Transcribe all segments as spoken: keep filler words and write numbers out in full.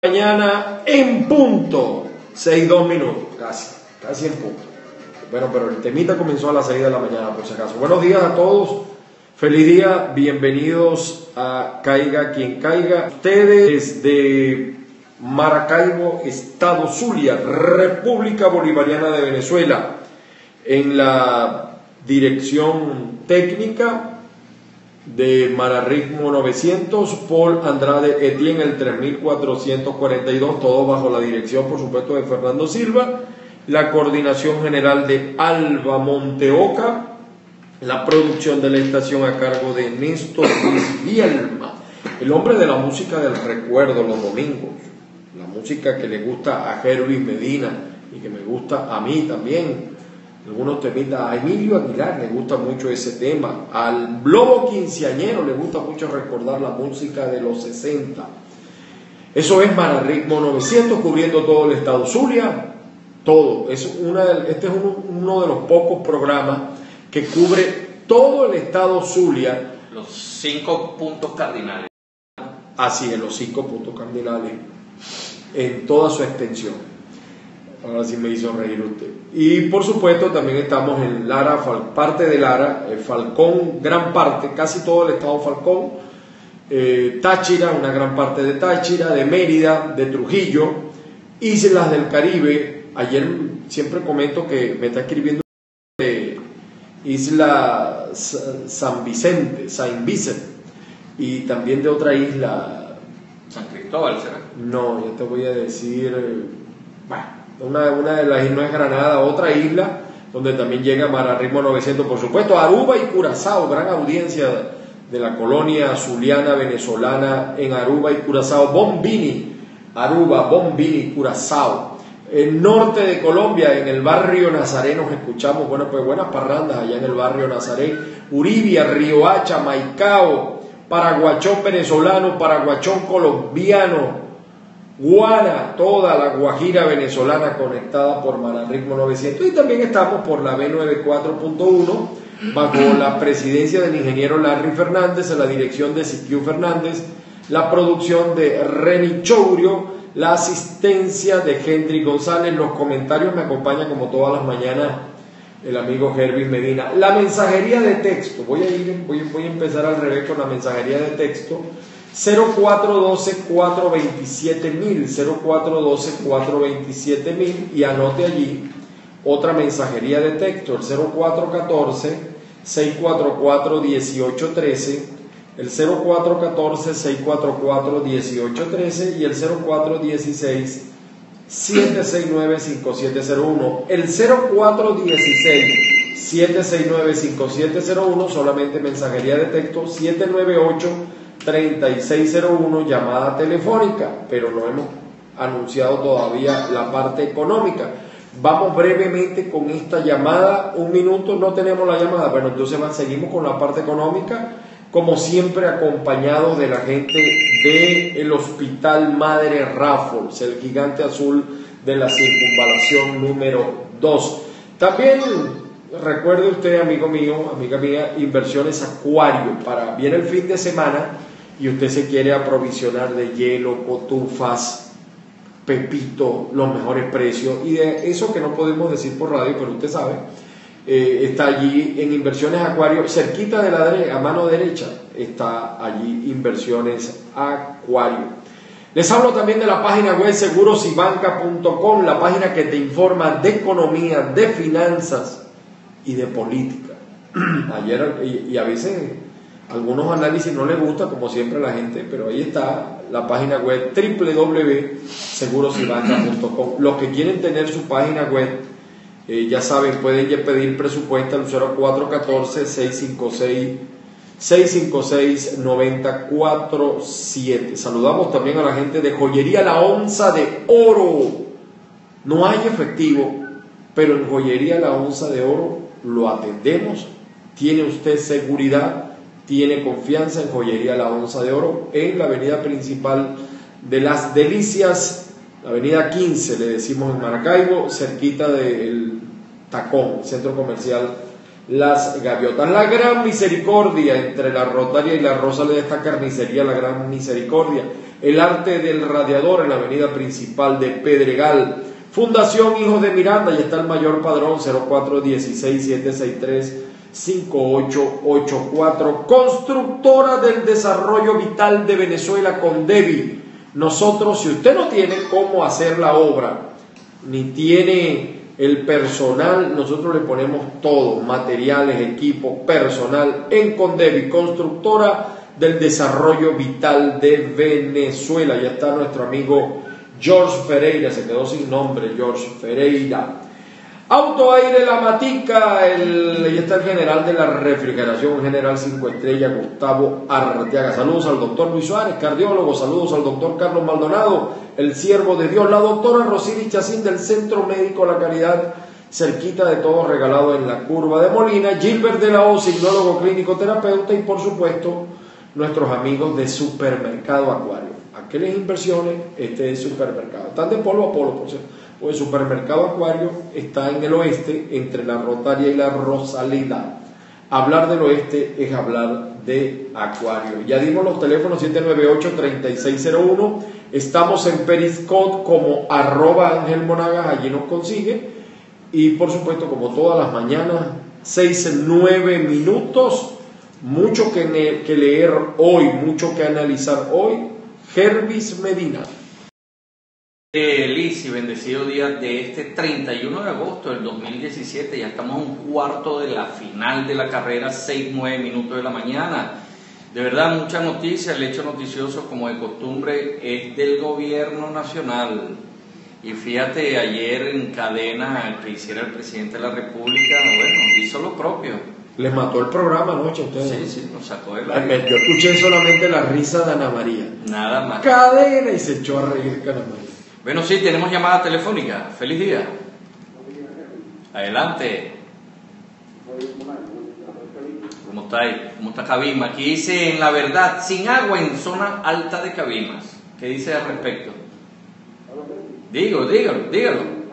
Mañana en punto, seis dos minutos, casi, casi en punto. Bueno, pero el temita comenzó a las seis de la mañana, por si acaso. Buenos días a todos, feliz día, bienvenidos a Caiga Quien Caiga. Ustedes desde Maracaibo, Estado Zulia, República Bolivariana de Venezuela, en la dirección técnica de Mararritmo novecientos, Paul Andrade Etienne, el tres mil cuatrocientos cuarenta y dos, todo bajo la dirección, por supuesto, de Fernando Silva, la coordinación general de Alba Monteoca, la producción de la estación a cargo de Néstor Luis Bielma, el hombre de la música del recuerdo los domingos, la música que le gusta a Hervis Medina y que me gusta a mí también. Algunos temitas, a Emilio Aguilar le gusta mucho ese tema, al Lobo Quinceañero le gusta mucho recordar la música de los sesenta. Eso es Mararritmo novecientos, cubriendo todo el estado Zulia, todo. Es una de, este es uno, uno de los pocos programas que cubre todo el estado Zulia. Los cinco puntos cardinales. Así es, los cinco puntos cardinales, en toda su extensión. Ahora sí me hizo reír usted. Y por supuesto también estamos en Lara, parte de Lara, eh, Falcón, gran parte, casi todo el estado Falcón, eh, Táchira, una gran parte de Táchira, de Mérida, de Trujillo, Islas del Caribe. Ayer siempre comento que me está escribiendo de Isla San Vicente, Saint Vincent, y también de otra isla. San Cristóbal, ¿será? No, ya te voy a decir, eh, bueno. Una, una de las islas es Granada, otra isla donde también llega Mararritmo novecientos, por supuesto, Aruba y Curazao, gran audiencia de la colonia zuliana venezolana en Aruba y Curazao, Bombini, Aruba, Bombini, Curazao. El norte de Colombia, en el barrio Nazaré, nos escuchamos, bueno, pues buenas parrandas allá en el barrio Nazaré, Uribia, Riohacha, Maicao, Paraguachón venezolano, Paraguachón colombiano, Guara, toda la Guajira venezolana conectada por Mararritmo novecientos, y también estamos por la B noventa y cuatro punto uno bajo la presidencia del ingeniero Larry Fernández, en la dirección de Siquiu Fernández, la producción de Reni Chourio, la asistencia de Henry González, los comentarios me acompañan como todas las mañanas el amigo Hervis Medina, la mensajería de texto, voy a ir, voy, voy a empezar al revés con la mensajería de texto, cero cuatro uno dos, cuatro dos siete mil, cero cuatro uno dos, cuatro dos siete mil, y anote allí otra mensajería de texto, el cero cuatro uno cuatro, seis cuatro cuatro, uno ocho uno tres, el cero cuatro uno cuatro, seis cuatro cuatro, uno ocho uno tres y el cero cuatro uno seis, siete seis nueve, cinco siete cero uno, el cero cuatro uno seis, siete seis nueve, cinco siete cero uno, solamente mensajería de texto, siete nueve ocho, treinta y seis cero uno, llamada telefónica, pero no hemos anunciado todavía la parte económica. Vamos brevemente con esta llamada, un minuto, no tenemos la llamada, bueno, entonces seguimos con la parte económica, como siempre acompañado de la gente del Hospital Madre Raffles, el gigante azul de la circunvalación número dos. También recuerde usted, amigo mío, amiga mía, Inversiones Acuario, para viene el fin de semana y usted se quiere aprovisionar de hielo, cotufas, pepito, los mejores precios, y de eso que no podemos decir por radio, pero usted sabe, eh, está allí en Inversiones Acuario, cerquita de la derecha, a mano derecha, está allí Inversiones Acuario. Les hablo también de la página web seguros y banca punto com, la página que te informa de economía, de finanzas y de política. Ayer, y, y a veces algunos análisis no les gusta, como siempre a la gente, pero ahí está la página web doble u doble u doble u punto seguros y banca punto com. Los que quieren tener su página web, eh, ya saben, pueden ya pedir presupuesto al cero cuatro uno cuatro, seis cinco seis, seis cinco seis, nueve cero cuatro siete. Saludamos también a la gente de Joyería La Onza de Oro. No hay efectivo, pero en Joyería La Onza de Oro lo atendemos. Tiene usted seguridad, tiene confianza en Joyería La Onza de Oro, en la avenida principal de Las Delicias, la avenida quince, le decimos en Maracaibo, cerquita del Tacón, centro comercial Las Gaviotas. La Gran Misericordia, entre la Rotaria y la Rosa de esta carnicería, la Gran Misericordia. El Arte del Radiador en la avenida principal de Pedregal. Fundación Hijos de Miranda, y está el mayor padrón cero cuatro uno seis siete seis tres cinco ocho ocho cuatro. Constructora del Desarrollo Vital de Venezuela, Condevi. Nosotros, si usted no tiene cómo hacer la obra, ni tiene el personal, nosotros le ponemos todo, materiales, equipo, personal, en Condevi, Constructora del Desarrollo Vital de Venezuela. Ya está nuestro amigo George Ferreira, se quedó sin nombre, George Ferreira. Auto Aire La Matica, el, ya está el general de la refrigeración, general cinco estrellas, Gustavo Arteaga. Saludos al doctor Luis Suárez, cardiólogo. Saludos al doctor Carlos Maldonado, el siervo de Dios. La doctora Rosiri Chacín del Centro Médico La Caridad, cerquita de todo, regalado en la curva de Molina. Gilbert de la O, signólogo clínico terapeuta. Y por supuesto, nuestros amigos de Supermercado Acuario. Aquellas inversiones, este es Supermercado. Están de polo a polo, por cierto. Pues el Supermercado Acuario está en el oeste, entre la Rotaria y la Rosaleda. Hablar del oeste es hablar de Acuario. Ya dimos los teléfonos siete nueve ocho, tres seis cero uno. Estamos en Periscope como arroba Ángel Monagas, allí nos consigue. Y por supuesto, como todas las mañanas, seis, nueve minutos. Mucho que, que leer hoy, mucho que analizar hoy. Jervis Medina. Feliz y bendecido día de este treinta y uno de agosto del dos mil diecisiete. Ya estamos a un cuarto de la final de la carrera, seis, nueve minutos de la mañana. De verdad, mucha noticia. El hecho noticioso, como de costumbre, es del gobierno nacional. Y fíjate, ayer en cadena que hiciera el presidente de la República, bueno, hizo lo propio. Les mató el programa anoche a ustedes. Sí, sí, nos sacó de la... Yo escuché solamente la risa de Ana María. Nada más. Cadena, y se echó a reír con Ana María. Bueno, sí, tenemos llamada telefónica. Feliz día. Adelante. ¿Cómo está ahí? ¿Cómo está Cabima? Aquí dice, en la verdad, sin agua en zona alta de Cabimas. ¿Qué dice al respecto? Digo, dígalo, dígalo.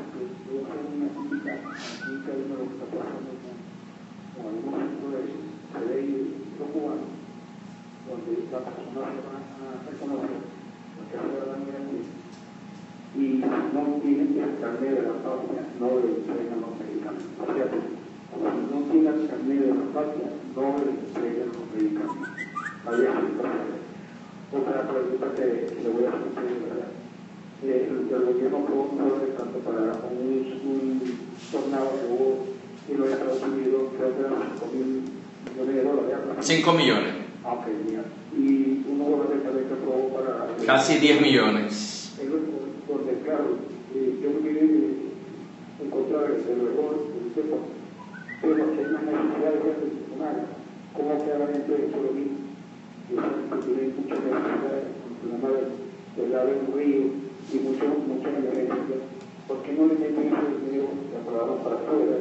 Y no tienen el carnet de la patria, no le entregan los medicamentos. O sea, si no tienen el carnet de la patria, no le entregan los medicamentos. Había otra pregunta que le voy a hacer, ¿verdad? Eh, el, el gobierno aprobó un dólar tanto para un, un tornado que hubo en los Estados Unidos, creo que eran cinco mil millones de dólares. cinco millones. Ah, ok, mira. Y unos dólares también que aprobó para... Casi diez millones. Porque, claro, eh, yo no quería encontrar el mejor, pero si hay una necesidad de gente personal, ¿cómo que la gente de eso lo mismo? Que tiene muchas necesidades, la madre del lado del río y muchas muchas emergencias. ¿Por qué no le meten ese dinero que aprobaron para afuera?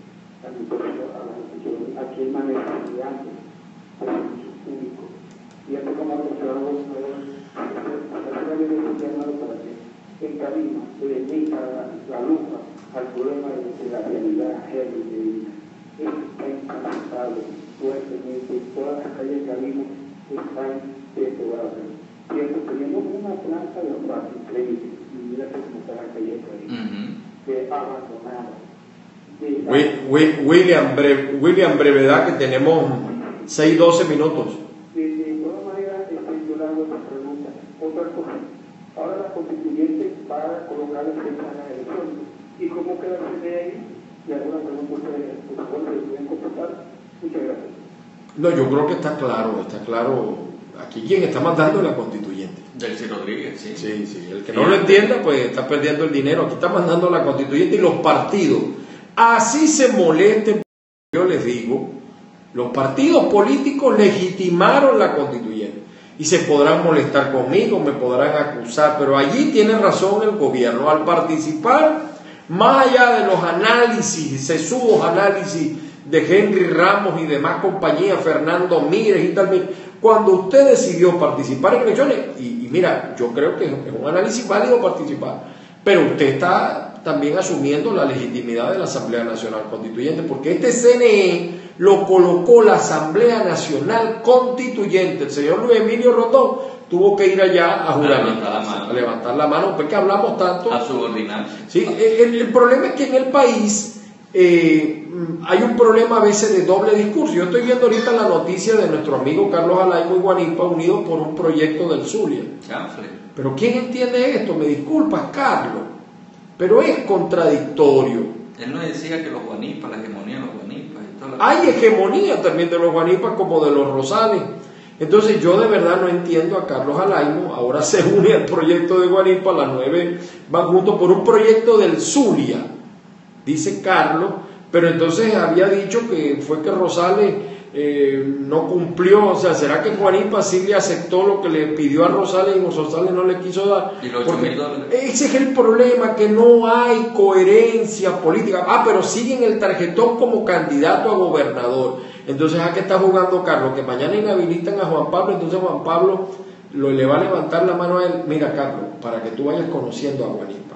Aquí hay más necesidad de servicios públicos. Y antes como se va a los nuevos, para que en camino se dedica la lupa al problema de la realidad género. Está incansable, fuertemente, todas las calles de camino están deterioradas. Cierto, tenemos una planta de paz increíble, y mira que como está la calle de camino, de abandonada. William, breve, William, brevedad, que tenemos seis, doce minutos. De, de todas maneras, este, yo le hago otra pregunta. Otra cosa. Ahora la constituyente va a colocar la fecha en las elecciones. ¿Y cómo queda el C N I? Y alguna pregunta ustedes, por favor, se pueden contestar. Muchas gracias. No, yo creo que está claro, está claro. Aquí quien está mandando es la constituyente. Delcy Rodríguez, sí. Sí, sí. El que no lo entienda, pues está perdiendo el dinero. Aquí está mandando la constituyente y los partidos. Así se molesten, yo les digo, los partidos políticos legitimaron la constituyente. Y se podrán molestar conmigo, me podrán acusar, pero allí tiene razón el gobierno. Al participar, más allá de los análisis, sesudos análisis de Henry Ramos y demás compañías, Fernando Mírez y tal, cuando usted decidió participar en elecciones, y, y mira, yo creo que es un análisis válido participar, pero usted está también asumiendo la legitimidad de la Asamblea Nacional Constituyente, porque este C N E lo colocó la Asamblea Nacional Constituyente. El señor Luis Emilio Rondón tuvo que ir allá a juramentar, a levantar la mano, porque hablamos tanto. A subordinar. Sí, el, el problema es que en el país eh, hay un problema a veces de doble discurso. Yo estoy viendo ahorita la noticia de nuestro amigo Carlos Alaimo y Guanipa unidos por un proyecto del Zulia. Chanfle. Pero ¿quién entiende esto? Me disculpas, Carlos, pero es contradictorio. Él nos decía que los Guanipas, la hegemonía de los Guanipas y toda la... Hay hegemonía también de los Guanipas como de los Rosales. Entonces yo de verdad no entiendo a Carlos Alaimo. Ahora se une al proyecto de Guanipa, las nueve van juntos por un proyecto del Zulia, dice Carlos, pero entonces había dicho que fue que Rosales eh, no cumplió. O sea, ¿será que Guanipa sí le aceptó lo que le pidió a Rosales y Rosales no le quiso dar? ¿Y los ocho mil dólares? Ese es el problema, que no hay coherencia política. Ah, pero siguen el tarjetón como candidato a gobernador. Entonces, ¿a qué está jugando Carlos? Que mañana inhabilitan a Juan Pablo, entonces Juan Pablo lo, le va a levantar la mano a él. Mira, Carlos, para que tú vayas conociendo a Guanipa,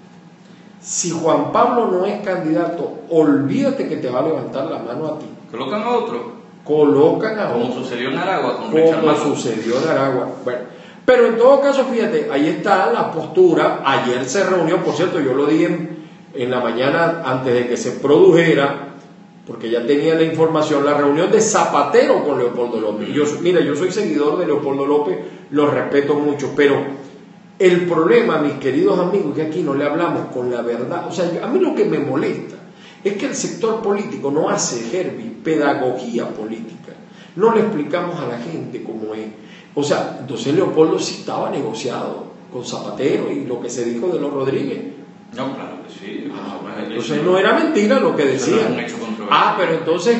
si Juan Pablo no es candidato, olvídate que te va a levantar la mano a ti. ¿Colocan a otro? Colocan a Como otro. sucedió en Aragua con Como Richard Malo. sucedió en Aragua. Bueno, pero en todo caso, fíjate, ahí está la postura. Ayer se reunió, por cierto, yo lo dije en, en la mañana antes de que se produjera, porque ya tenía la información, la reunión de Zapatero con Leopoldo López. Yo, mira, yo soy seguidor de Leopoldo López, lo respeto mucho, pero el problema, mis queridos amigos, es que aquí no le hablamos con la verdad. O sea, a mí lo que me molesta es que el sector político no hace, Herbie, pedagogía política. No le explicamos a la gente cómo es. O sea, entonces Leopoldo sí estaba negociado con Zapatero y lo que se dijo de los Rodríguez. No, claro que sí. Ah, bueno, entonces no era mentira lo que decían. No ah, pero entonces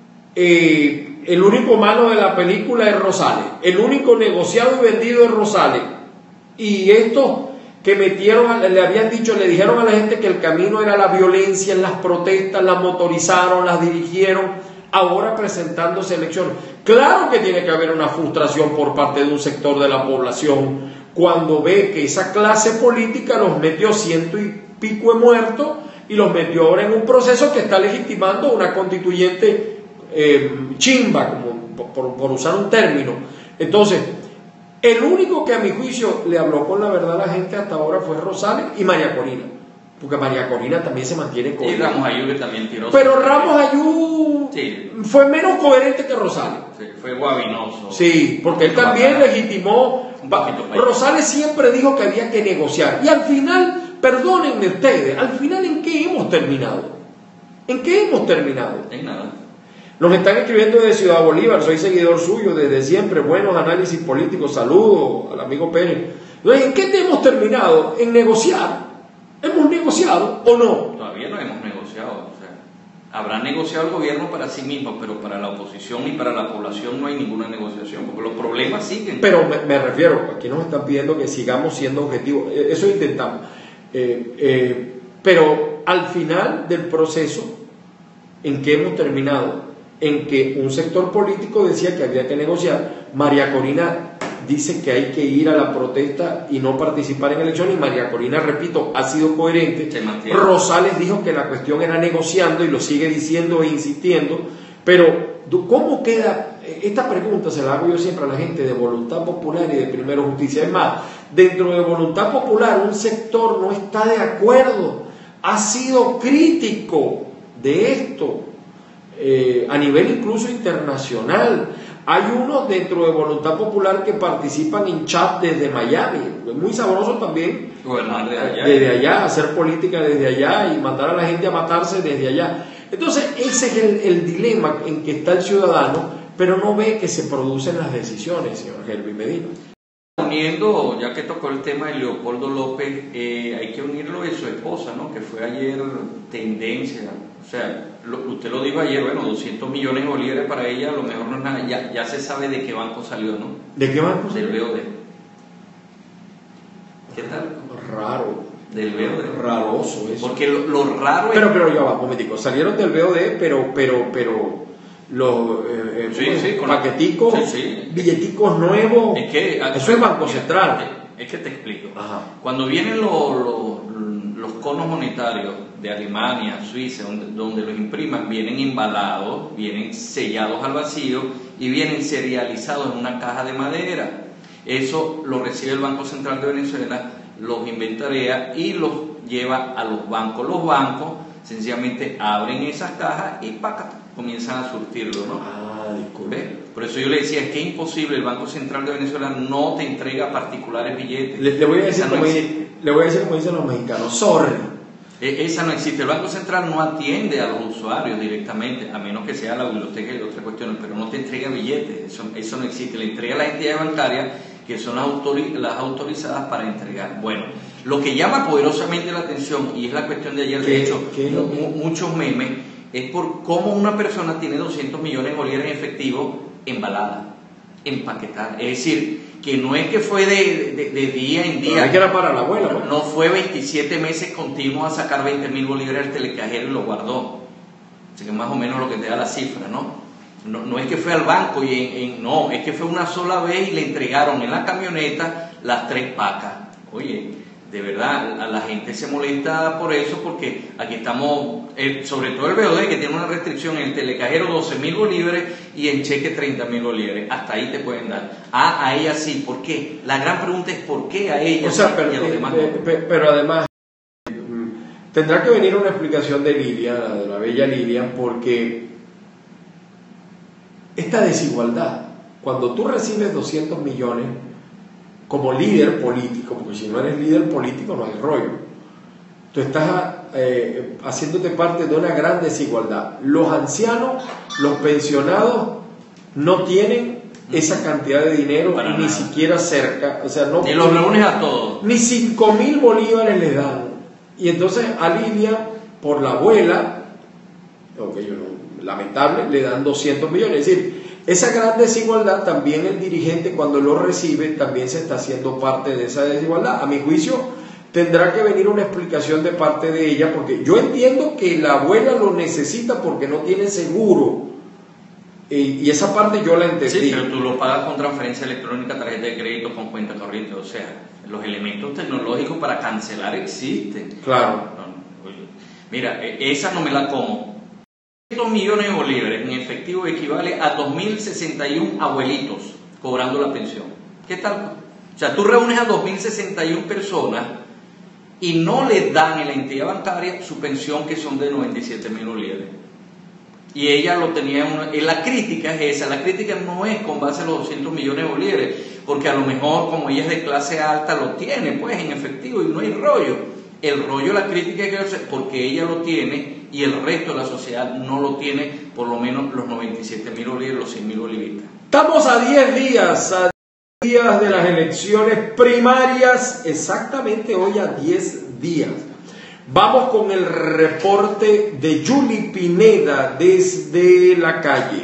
eh, el único malo de la película es Rosales. El único negociado y vendido es Rosales. Y estos que metieron, le habían dicho, le dijeron a la gente que el camino era la violencia en las protestas, las motorizaron, las dirigieron, ahora presentándose elecciones. Claro que tiene que haber una frustración por parte de un sector de la población cuando ve que esa clase política los metió ciento y pico de muertos y los metió ahora en un proceso que está legitimando una constituyente eh, chimba, como, por, por usar un término. Entonces, el único que a mi juicio le habló con la verdad a la gente hasta ahora fue Rosales y María Corina, porque María Corina también se mantiene coherente. Y Ramos Ayú, que también tiró. Pero Ramos Ayú sí. fue menos coherente que Rosales. Sí, fue guabinoso. Sí, porque él también legitimó. Rosales siempre dijo que había que negociar. Y al final, perdónenme ustedes, al final ¿en qué hemos terminado? ¿En qué hemos terminado? En nada. Nos están escribiendo desde Ciudad Bolívar, soy seguidor suyo desde siempre, buenos análisis políticos, saludos al amigo Pérez. Entonces, ¿en qué hemos terminado? En negociar. ¿Hemos negociado o no? Todavía no hemos negociado. O sea, habrá negociado el gobierno para sí mismo, pero para la oposición y para la población no hay ninguna negociación, porque los problemas siguen. Pero me, me refiero, aquí nos están pidiendo que sigamos siendo objetivos, eso intentamos. Eh, eh, pero al final del proceso, ¿en qué hemos terminado? En que un sector político decía que había que negociar. María Corina dice que hay que ir a la protesta y no participar en elecciones, y María Corina, repito, ha sido coherente. Rosales dijo que la cuestión era negociando y lo sigue diciendo e insistiendo, pero ¿cómo queda? Esta pregunta se la hago yo siempre a la gente de Voluntad Popular y de Primero Justicia. Es más, dentro de Voluntad Popular un sector no está de acuerdo, ha sido crítico de esto, eh, a nivel incluso internacional. Hay unos dentro de Voluntad Popular que participan en chat desde Miami. Es muy sabroso también gobernar desde allá, desde allá, hacer política desde allá y mandar a la gente a matarse desde allá. Entonces ese es el, el dilema en que está el ciudadano, pero no ve que se producen las decisiones, señor Herbie Medina. Uniendo, ya que tocó el tema de Leopoldo López, eh, hay que unirlo de su esposa, ¿no? Que fue ayer tendencia. O sea, lo, usted lo dijo ayer, bueno, doscientos millones de bolívares para ella, a lo mejor no es nada. Ya, ya se sabe de qué banco salió, ¿no? ¿De qué banco? Del B O D. ¿Qué tal? Raro. Del B O D. Raroso eso. Porque lo, lo raro pero, es... Pero ya va, un momentico. Salieron del B O D, pero, pero, pero... los eh, sí, sí, paqueticos, sí, sí. billeticos nuevos, es que, eso es Banco Central. Es que te explico. Ajá. Cuando vienen los, los, los conos monetarios de Alemania, Suiza, donde, donde los impriman, vienen embalados, vienen sellados al vacío y vienen serializados en una caja de madera. Eso lo recibe el Banco Central de Venezuela, los inventarea y los lleva a los bancos. Los bancos sencillamente abren esas cajas y ¡paca! Comienzan a surtirlo, ¿no? Ah, disculpe. ¿Ves? Por eso yo le decía, es que es imposible, el Banco Central de Venezuela no te entrega particulares billetes. Le, le voy a decir Esa no como existe. le voy a decir como dicen los mexicanos, sorry. E- Esa no existe. El Banco Central no atiende a los usuarios directamente, a menos que sea la biblioteca y otras cuestiones, pero no te entrega billetes. Eso, eso no existe. Le entrega a las entidades bancarias, que son las, autori- las autorizadas para entregar. Bueno, lo que llama poderosamente la atención, y es la cuestión de ayer, de ¿Qué- hecho, qué es lo que- mu- muchos memes, es por cómo una persona tiene doscientos millones de bolívares en efectivo embalada, empaquetada. Es decir, que no es que fue de, de, de día en Pero día. hay que era para la abuela, ¿no? No fue veintisiete meses continuos a sacar veinte mil bolívares al telecajero y lo guardó. Así que más o menos lo que te da la cifra, ¿no? No, no es que fue al banco y en, en, no, es que fue una sola vez y le entregaron en la camioneta las tres pacas. Oye, de verdad, la, la gente se molesta por eso, porque aquí estamos, eh, sobre todo el B O D, que tiene una restricción en el telecajero doce mil bolívares y en cheque treinta mil bolívares. Hasta ahí te pueden dar. Ah, a ella sí. ¿Por qué? La gran pregunta es ¿por qué a ella O sea, sí pero, y a los eh, demás eh, no? pe- pero además mm, tendrá que venir una explicación de Lilian, de la bella Lilian, porque esta desigualdad, cuando tú recibes doscientos millones como líder político, porque si no eres líder político no hay rollo, tú estás eh, haciéndote parte de una gran desigualdad. Los ancianos, los pensionados no tienen esa cantidad de dinero, Para ni nada. siquiera cerca, o sea, no, Y los reúnes a todos. ni cinco mil bolívares le dan. Y entonces a Lilian, por la abuela, okay, yo no, lamentable, le dan doscientos millones. Es decir, esa gran desigualdad, también el dirigente cuando lo recibe, también se está haciendo parte de esa desigualdad. A mi juicio, tendrá que venir una explicación de parte de ella, porque yo entiendo que la abuela lo necesita porque no tiene seguro. Y, y esa parte yo la entendí. Sí, pero tú lo pagas con transferencia electrónica, tarjeta de crédito, con cuenta corriente. O sea, los elementos tecnológicos para cancelar existen. Claro. No, oye, mira, eh, esa no me la como. doscientos millones de bolívares en efectivo equivale a dos mil sesenta y uno abuelitos cobrando la pensión. ¿Qué tal? O sea, tú reúnes a dos mil sesenta y uno personas y no le dan en la entidad bancaria su pensión, que son de noventa y siete mil bolívares. Y ella lo tenía en una, y la crítica es esa, la crítica no es con base a los doscientos millones de bolívares, porque a lo mejor como ella es de clase alta lo tiene pues en efectivo y no hay rollo. El rollo, la crítica es que porque ella lo tiene y el resto de la sociedad no lo tiene, por lo menos los noventa y siete mil bolívares, los cien mil bolivitas. Estamos a diez días, a diez días de las elecciones primarias, exactamente hoy a diez días. Vamos con el reporte de Yuli Pineda desde la calle.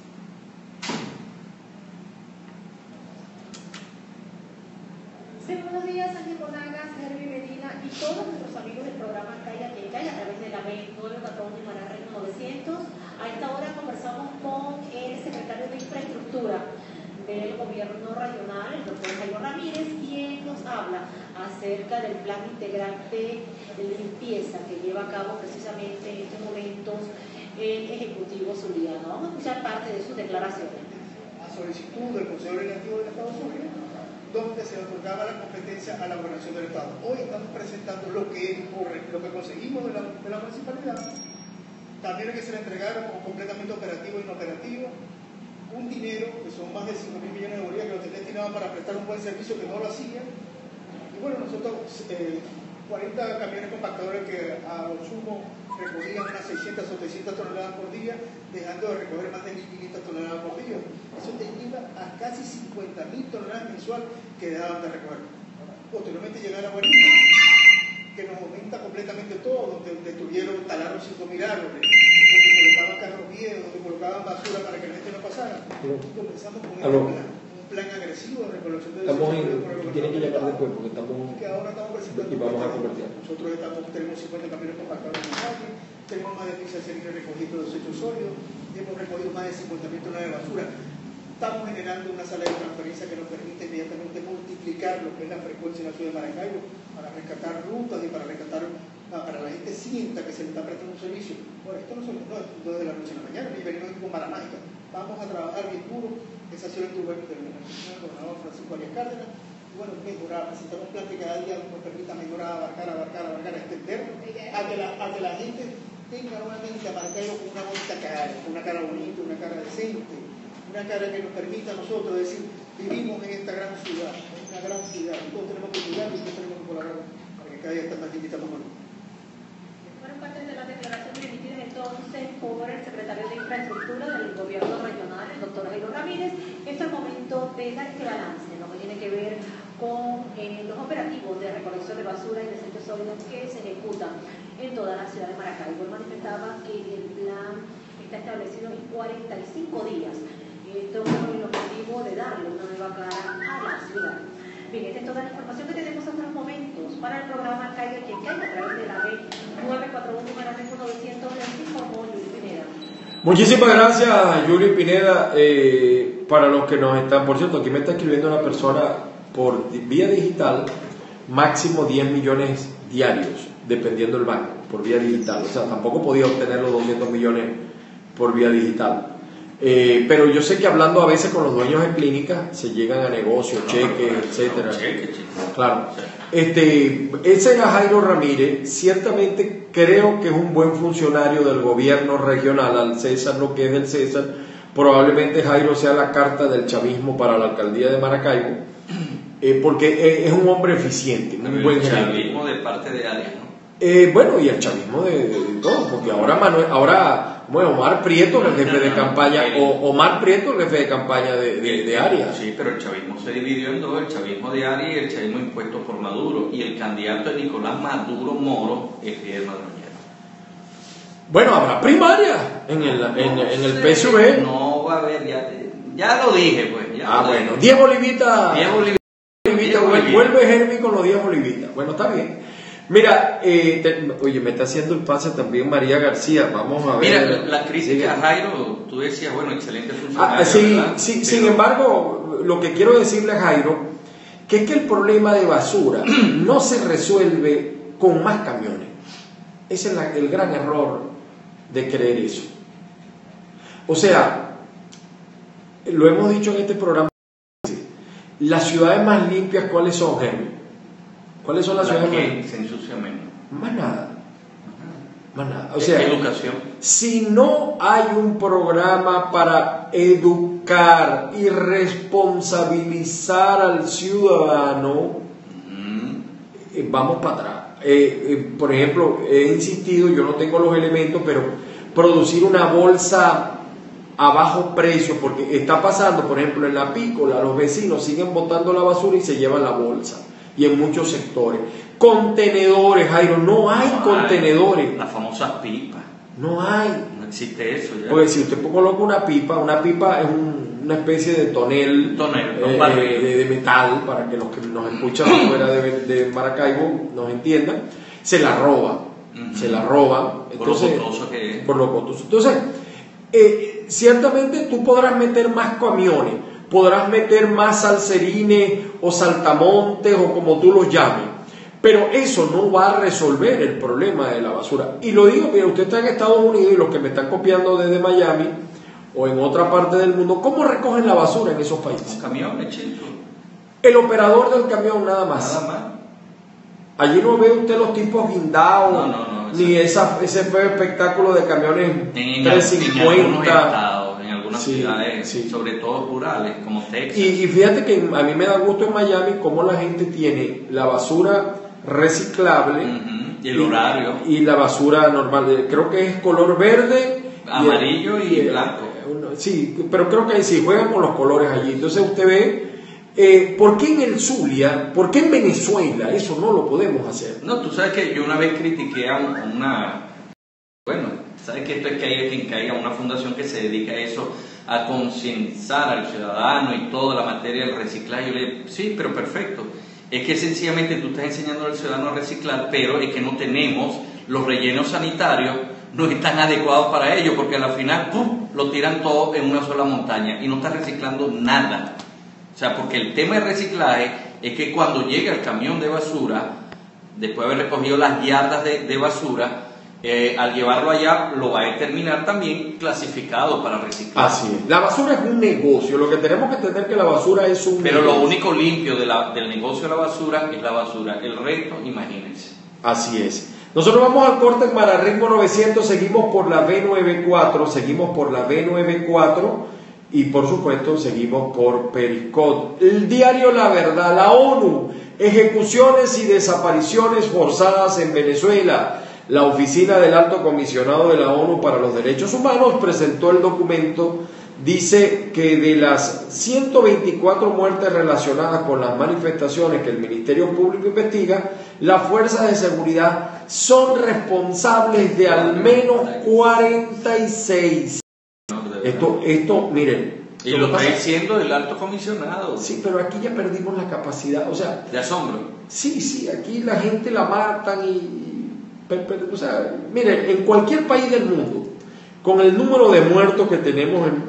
Sí, buenos días, Ángel Monagas, Herby Medina y todos nuestros amigos del programa Calla que Calla a través de la B nueve cuatro uno para Reino novecientos. A esta hora conversamos con el secretario de Infraestructura del gobierno regional, el doctor Jairo Ramírez, quien nos habla acerca del plan integral de limpieza que lleva a cabo precisamente en estos momentos el Ejecutivo Zuliano. Vamos a escuchar parte de sus declaraciones. A solicitud del Consejo Legislativo del Estado Zulia, donde se otorgaba la competencia a la gobernación del Estado. Hoy estamos presentando lo que, lo que conseguimos de la, de la municipalidad, también lo que se le entregaron como completamente operativo e inoperativo, un dinero que son más de cinco mil millones de bolívares que lo tenía destinado para prestar un buen servicio que no lo hacían. Y bueno, nosotros eh, cuarenta camiones compactadores que a lo sumo recogían unas seiscientas o setecientas toneladas por día, dejando de recoger más de mil quinientas toneladas por día. Eso te lleva a casi cincuenta mil toneladas mensual que dejaban de recoger. Posteriormente llega la guarita, que nos aumenta completamente todo, donde, donde tuvieron, talaron cinco mil árboles, donde colocaban carros viejos, donde colocaban basura para que la gente no pasara. Y comenzamos con este plan, un plan agresivo de recolección de Estamos desechos. en, tienen que llegar después porque estamos Que ahora estamos presentando y vamos a convertir. Nosotros estamos, tenemos cincuenta camiones compactados en el calle, tenemos más de quince servidores recogidos de desechos sólidos, hemos recogido más de cincuenta mil toneladas de basura. Estamos generando una sala de transferencia que nos permite inmediatamente multiplicar lo que es la frecuencia en la ciudad de Maracaibo para rescatar rutas y para rescatar se sienta que se le está prestando un servicio. Bueno, esto no, son, no es no es de la noche a la mañana, ni venimos con mala mágica. Vamos a trabajar bien duro. Esa ha sido el gobierno del gobernador Francisco Arias Cárdenas. Y bueno, mejorar, presentar un plan que cada día nos permita mejorar, abarcar, abarcar, abarcar, extender, a que la, a que la gente tenga una mente a Maracaibo con una bonita cara, una cara bonita, una cara decente, una cara que nos permita a nosotros decir, vivimos en esta gran ciudad, en una gran ciudad, y todos tenemos que cuidar y todos tenemos que colaborar para que cada día esta más chiquita más bonita. Fueron parte de las declaraciones emitidas entonces por el secretario de Infraestructura del Gobierno Regional, el doctor Jairo Ramírez. Es el momento de dar este balance, lo que tiene que ver con eh, los operativos de recolección de basura y desechos sólidos que se ejecutan en toda la ciudad de Maracaibo. Él manifestaba que el plan está establecido en cuarenta y cinco días. Esto con el objetivo de darle una nueva cara a la ciudad. Bien, esta es toda la información que tenemos hasta los momentos para el programa Calle que Calle a través de la B nueve cuatro uno Maracaibo novecientos veinticinco. Yuri Pineda. Muchísimas gracias, Yuri Pineda. Eh, para los que nos están, por cierto, aquí me está escribiendo una persona por vía digital, máximo diez millones diarios, dependiendo del banco, por vía digital. O sea, tampoco podía obtener los doscientos millones por vía digital. Eh, pero yo sé que hablando a veces con los dueños de clínicas se llegan a negocios, no, cheques, no, etcétera. No, cheque, cheque. Claro. Este, ese era Jairo Ramírez. Ciertamente creo que es un buen funcionario del gobierno regional, al César lo que es del César. Probablemente Jairo sea la carta del chavismo para la alcaldía de Maracaibo, eh, porque es un hombre eficiente, un el buen chavismo de parte de Arias, ¿no? Eh, bueno, y el chavismo de, de, de todo, porque ahora Manuel, ahora bueno, Omar Prieto, el jefe de campaña, o Omar Prieto, el jefe de campaña de, de, de Arias. Sí, pero el chavismo se dividió en dos, el chavismo de Arias y el chavismo impuesto por Maduro, y el candidato de Nicolás Maduro Moro es Fidel Madroñero. Bueno, habrá primaria en el, no, en, en el P S U V. No va a haber, ya, ya lo dije, pues. Ya ah, bueno, diez bolivitas. diez bolivitas. Vuelve Hermi con los diez bolivitas. Bueno, está bien. Mira, eh, te, oye, me está haciendo el pase también María García, vamos a ver. Mira, la crítica a Jairo, tú decías, bueno, excelente funcionario. Ah, sí, sí, Pero... Sin embargo, lo que quiero decirle a Jairo, que es que el problema de basura no se resuelve con más camiones. Ese es la, el gran error de creer eso. O sea, lo hemos dicho en este programa, las ciudades más limpias, ¿cuáles son, Henry? ¿Cuáles son las la ciudades que más? se ensucia menos. Más nada. Más nada. O sea, educación. Si no hay un programa para educar y responsabilizar al ciudadano, uh-huh. eh, vamos para atrás. Eh, eh, por ejemplo, he insistido, yo no tengo los elementos, pero producir una bolsa a bajo precio, porque está pasando, por ejemplo, en la Pícola, los vecinos siguen botando la basura y se llevan la bolsa. Y en muchos sectores. Contenedores, Jairo, no hay no contenedores. Hay, las famosas pipas. No hay. No existe eso ya. Porque si usted coloca una pipa, una pipa es un, una especie de tonel, tonel eh, de, de metal, para que los que nos escuchan fuera de, de Maracaibo nos entiendan, se la roba. Uh-huh. Se la roban. Entonces, por lo costoso que es. Por lo costoso. Entonces, eh, ciertamente tú podrás meter más camiones, podrás meter más salserines o saltamontes o como tú los llames, pero eso no va a resolver el problema de la basura. Y lo digo, mira, usted está en Estados Unidos y los que me están copiando desde Miami o en otra parte del mundo, ¿cómo recogen la basura en esos países? Con camiones, chico. El operador del camión nada más. Nada más. Allí no ve usted los tipos guindados, no, no, no, ni esa, ese fue espectáculo de camiones en, trescientos cincuenta. Sí, ciudades, sí. Sobre todo rurales, como Texas. Y, y fíjate que a mí me da gusto en Miami cómo la gente tiene la basura reciclable uh-huh. y el horario. Y, y la basura normal, creo que es color verde, amarillo y, el, y blanco. Eh, sí, pero creo que ahí sí juegan con los colores allí. Entonces usted ve, eh, ¿por qué en el Zulia, por qué en Venezuela eso no lo podemos hacer? No, tú sabes que yo una vez critiqué a una, bueno, ¿sabes que esto es que hay quien caiga una fundación que se dedica a eso, a concientizar al ciudadano y toda la materia del reciclaje? Yo le sí, pero perfecto. Es que sencillamente tú estás enseñando al ciudadano a reciclar, pero es que no tenemos los rellenos sanitarios, no están adecuados para ello, porque al final ¡pum!, lo tiran todo en una sola montaña y no está reciclando nada. O sea, porque el tema del reciclaje es que cuando llega el camión de basura, después de haber recogido las yardas de, de basura, eh, al llevarlo allá lo va a determinar también clasificado para reciclar. Así es. La basura es un negocio. Lo que tenemos que entender es que la basura es un Pero negocio. lo único limpio de la, del negocio de la basura es la basura. El resto, imagínense. Así es. Nosotros vamos al corte en Mararritmo novecientos, seguimos por la B noventa y cuatro, seguimos por la B noventa y cuatro y por supuesto seguimos por Pericot. El diario La Verdad, la ONU, ejecuciones y desapariciones forzadas en Venezuela. La oficina del Alto Comisionado de la ONU para los Derechos Humanos presentó el documento. Dice que de las ciento veinticuatro muertes relacionadas con las manifestaciones que el Ministerio Público investiga, las fuerzas de seguridad son responsables de al menos cuarenta y seis. Esto, esto, miren. Y lo está diciendo el Alto Comisionado. Sí, pero aquí ya perdimos la capacidad, o sea... De asombro. Sí, sí, aquí la gente la matan y... Pero, pero, o sea, miren, en cualquier país del mundo, con el número de muertos que tenemos en...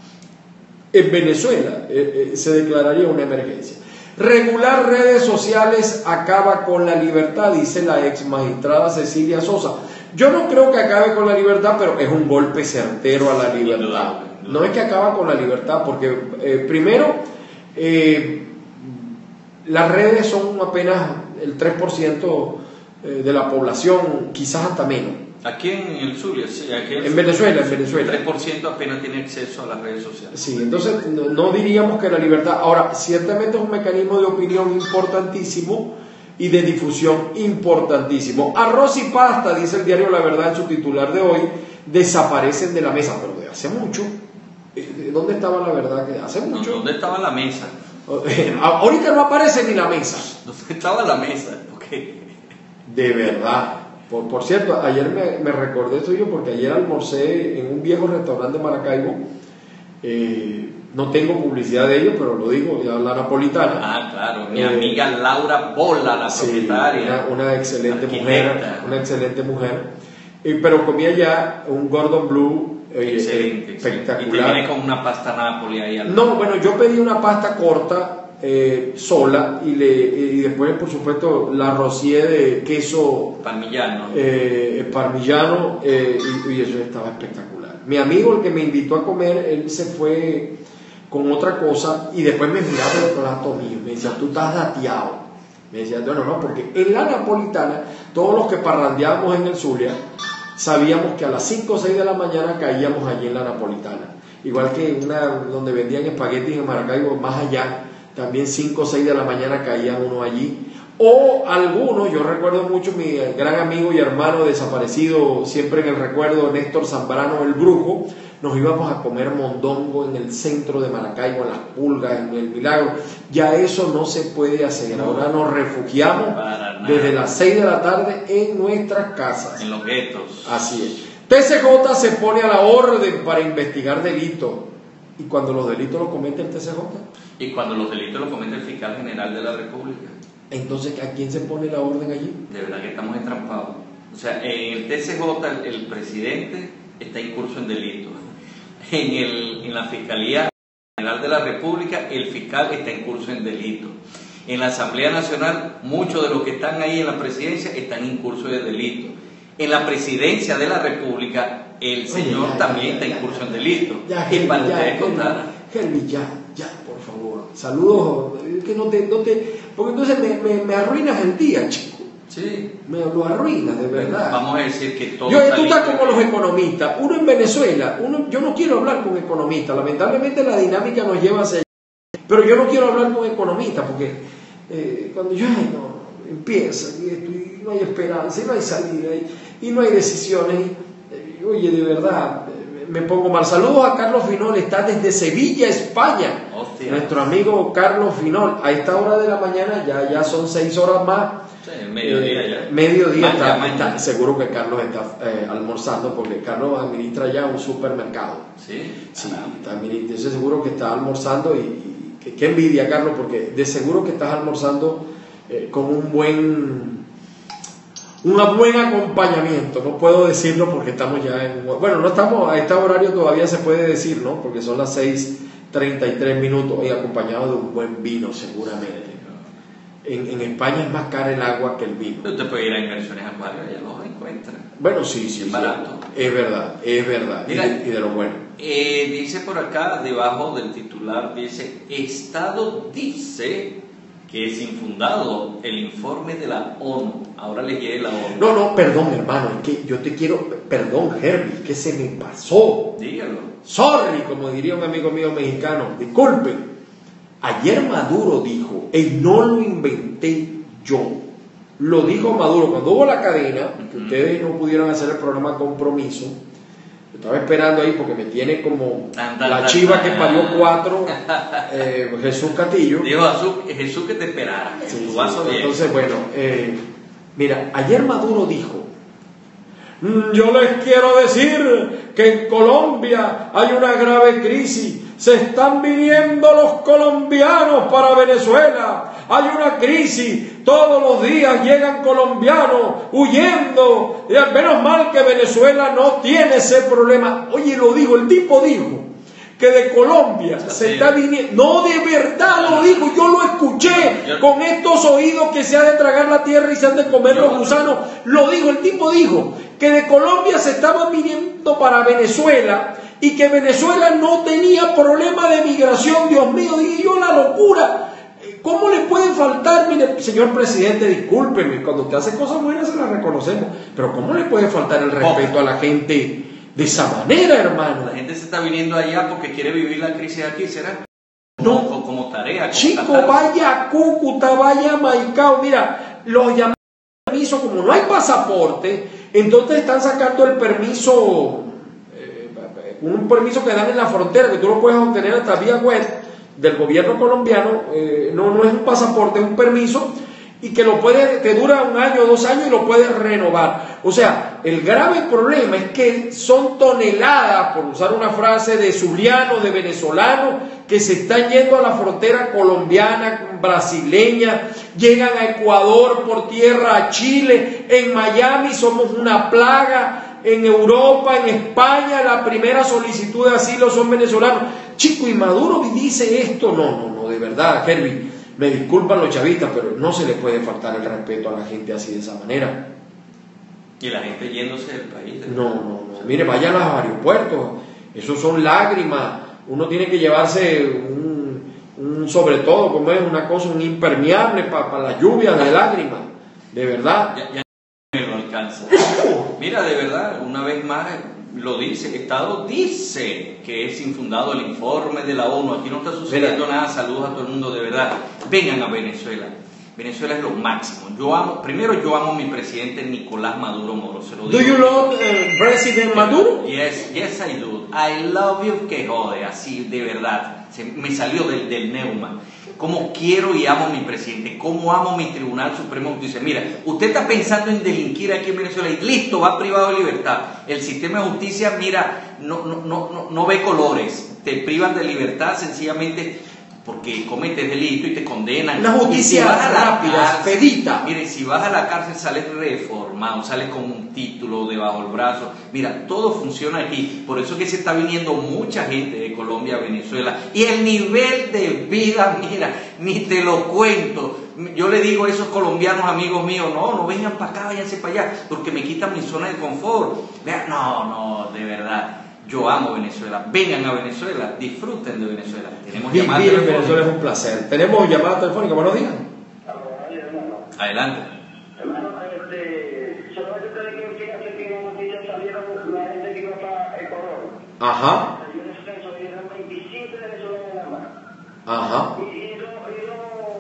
En Venezuela eh, eh, se declararía una emergencia. Regular redes sociales acaba con la libertad, dice la ex magistrada Cecilia Sosa. Yo no creo que acabe con la libertad, pero es un golpe certero a la libertad. No es que acaba con la libertad, porque eh, primero, eh, las redes son apenas el tres por ciento de la población, quizás hasta menos. Aquí en el Zulia, sí, aquí en, en Venezuela, en Venezuela. El tres por ciento apenas tiene acceso a las redes sociales. Sí, entonces no, no diríamos que la libertad... Ahora, ciertamente es un mecanismo de opinión importantísimo y de difusión importantísimo. Arroz y pasta, dice el diario La Verdad en su titular de hoy, desaparecen de la mesa, pero de hace mucho. ¿Dónde estaba La Verdad? Que hace mucho. ¿Dónde estaba la mesa? Ahorita no aparece ni la mesa. ¿Dónde estaba la mesa? Okay. De verdad. Por, por cierto, ayer me, me recordé esto yo porque ayer almorcé en un viejo restaurante de Maracaibo. Eh, no tengo publicidad de ello, pero lo digo, ya la napolitana. Ah, claro, mi eh, amiga Laura Bola, la sí, propietaria. Una, una excelente mujer, una excelente mujer. Eh, pero comía ya un Gordon Blue eh, excelente, espectacular. Y te viene con una pasta Napoli ahí al No, bueno, yo pedí una pasta corta. Eh, sola y, le, y después por supuesto la rocié de queso parmillano, eh, parmillano eh, y, y eso estaba espectacular. Mi amigo, el que me invitó a comer, él se fue con otra cosa y después me miraba el plato mío, me decía, tú estás dateado. Me decía, bueno, no, porque en la napolitana todos los que parrandeábamos en el Zulia sabíamos que a las cinco o seis de la mañana caíamos allí en la napolitana, igual que en una donde vendían espaguetis en Maracaibo, más allá también cinco o seis de la mañana caía uno allí, o algunos, yo recuerdo mucho mi gran amigo y hermano desaparecido, siempre en el recuerdo, Néstor Zambrano, el Brujo, nos íbamos a comer mondongo en el centro de Maracaibo, en las Pulgas, en el Milagro. Ya eso no se puede hacer, ahora nos refugiamos desde las seis de la tarde en nuestras casas. En los guetos. Así es. T C J se pone a la orden para investigar delitos. ¿Y cuando los delitos los comete el T C J? Y cuando los delitos los comete el fiscal general de la República. Entonces, ¿a quién se pone la orden allí? De verdad que estamos entrampados. O sea, en el T C J el, el presidente está incurso en delitos. En, el, en la Fiscalía General de la República el fiscal está incurso en delitos. En la Asamblea Nacional muchos de los que están ahí en la presidencia están incursos de delitos. En la presidencia de la República el señor Oye, ya, ya, también ya, está ya, incurso ya, en delitos. Ya, y para ustedes contar. Helvi, ya, ya, por favor. Saludos. Que no te, no te, porque entonces me, me, me arruinas el día, chico. Sí. Me lo arruinas, de verdad. Vamos a decir que todo. Yo, tú estás como los economistas. Uno en Venezuela, uno, yo no quiero hablar con economistas. Lamentablemente la dinámica nos lleva hacia allá. Pero yo no quiero hablar con economistas porque eh, cuando yo ay, no, empieza y, esto, y no hay esperanza, y no hay salida, y, y no hay decisiones. Y, oye, de verdad, me pongo mal. Saludos a Carlos Finol, está desde Sevilla, España. Hostia. Nuestro amigo Carlos Finol. A esta hora de la mañana, ya, ya son seis horas más. Sí, mediodía eh, ya. Mediodía Maña, está, maña. está, seguro que Carlos está eh, almorzando porque Carlos administra ya un supermercado. Sí, Sí, ah, está, entonces seguro que está almorzando y, y que, que envidia, Carlos, porque de seguro que estás almorzando eh, con un buen un buen acompañamiento. No puedo decirlo porque estamos ya en... Bueno, no estamos a este horario, todavía se puede decir, ¿no? Porque son las seis treinta y tres minutos y acompañado de un buen vino seguramente. en, en España es más cara el agua que el vino. Usted puede ir a Inversiones Acuarios, ya los encuentra. Bueno, sí, sí, Es sí. barato. Es verdad, es verdad. Mira, y, de, y de lo bueno. Eh, dice por acá, debajo del titular, dice, Estado dice que es infundado el informe de la ONU. Ahora le quiere la ONU. No, no, perdón, hermano, es que yo te quiero, perdón, Herbie, que se me pasó. Dígalo. Sorry, como diría un amigo mío mexicano, disculpe. Ayer Maduro dijo, y no lo inventé yo, lo dijo Maduro cuando hubo la cadena, que ustedes no pudieron hacer el programa Compromiso. Yo estaba esperando ahí porque me tiene como Tan, tan, la tan, chiva tan. que parió cuatro, eh, Jesús Castillo. Dijo Jesús, Jesús que te esperara. Sí, Tu sí. vaso bien. Entonces, bueno, eh, mira, ayer Maduro dijo, "Mm, yo les quiero decir que en Colombia hay una grave crisis, se están viniendo los colombianos para Venezuela, hay una crisis, todos los días llegan colombianos huyendo, y menos mal que Venezuela no tiene ese problema". Oye, lo dijo, el tipo dijo que de Colombia se está viniendo, no, de verdad lo dijo, yo lo escuché con estos oídos que se ha de tragar la tierra y se han de comer los gusanos, lo dijo, el tipo dijo que de Colombia se estaban viniendo para Venezuela y que Venezuela no tenía problema de migración. Dios mío, dije yo, la locura. ¿Cómo le pueden faltar? Mire, señor presidente, discúlpeme, cuando usted hace cosas buenas se las reconocemos, pero ¿cómo le puede faltar el respeto a la gente de esa manera, hermano? La gente se está viniendo allá porque quiere vivir la crisis aquí, ¿será? No. Como, como tarea. Como Chico, catálogo. vaya a Cúcuta, vaya a Maicao. Mira, los llamados permiso, como no hay pasaporte, entonces están sacando el permiso, eh, un permiso que dan en la frontera, que tú lo puedes obtener hasta vía web del gobierno colombiano. eh, no, no es un pasaporte, es un permiso, y que lo puede, te dura un año o dos años y lo puedes renovar. O sea, el grave problema es que son toneladas, por usar una frase de zuliano, de venezolano, que se están yendo a la frontera colombiana, brasileña, llegan a Ecuador por tierra, a Chile, en Miami somos una plaga, en Europa, en España, la primera solicitud de asilo son venezolanos. Chico, y Maduro dice esto, no, no, no, de verdad, Herbie, me disculpan los chavistas, pero no se le puede faltar el respeto a la gente así de esa manera. Y la gente yéndose del país. ¿eh? No, no, no. Mire, vayan a los aeropuertos, esos son lágrimas. Uno tiene que llevarse un, un sobre todo, como es una cosa, un impermeable para pa las lluvias de lágrimas, de verdad. Ya, ya no lo alcanza. Mira, de verdad, una vez más lo dice, el Estado dice que es infundado el informe de la ONU. Aquí no está sucediendo Mira. nada. Saludos a todo el mundo, de verdad. Vengan a Venezuela. Venezuela es lo máximo. Yo amo, primero yo amo a mi presidente Nicolás Maduro Moro, se lo digo. Do you love uh, President Maduro? Yes, yes I do. I love you, que jode, así de verdad. Se, me salió del, del neuma. Cómo quiero y amo a mi presidente, cómo amo mi Tribunal Supremo de Justicia. Mira, usted está pensando en delinquir aquí en Venezuela y listo, va privado de libertad. El sistema de justicia, mira, no, no, no, no, no ve colores. Te privan de libertad sencillamente porque cometes delito y te condenan. Una justicia Y si vas a la rápida, cárcel, expedita. Mire, si vas a la cárcel sales reformado, sales con un título debajo del brazo. Mira, todo funciona aquí. Por eso es que se está viniendo mucha gente de Colombia a Venezuela. Y el nivel de vida, mira, ni te lo cuento. Yo le digo a esos colombianos amigos míos, no, no vengan para acá, váyanse para allá, porque me quitan mi zona de confort. Vean, no, no, de verdad. Yo amo Venezuela, vengan a Venezuela, disfruten de Venezuela. Tenemos llamadas Vivir en telefónicas. Venezuela es un placer. Tenemos llamada telefónica, buenos días. Adelante. Hermano, este, solamente te digo que hace que las noticias salieron la gente que iba para Ecuador. Ajá, Salió un censo y eran veintisiete venezolanos nada más. ajá. Y, y no, y no,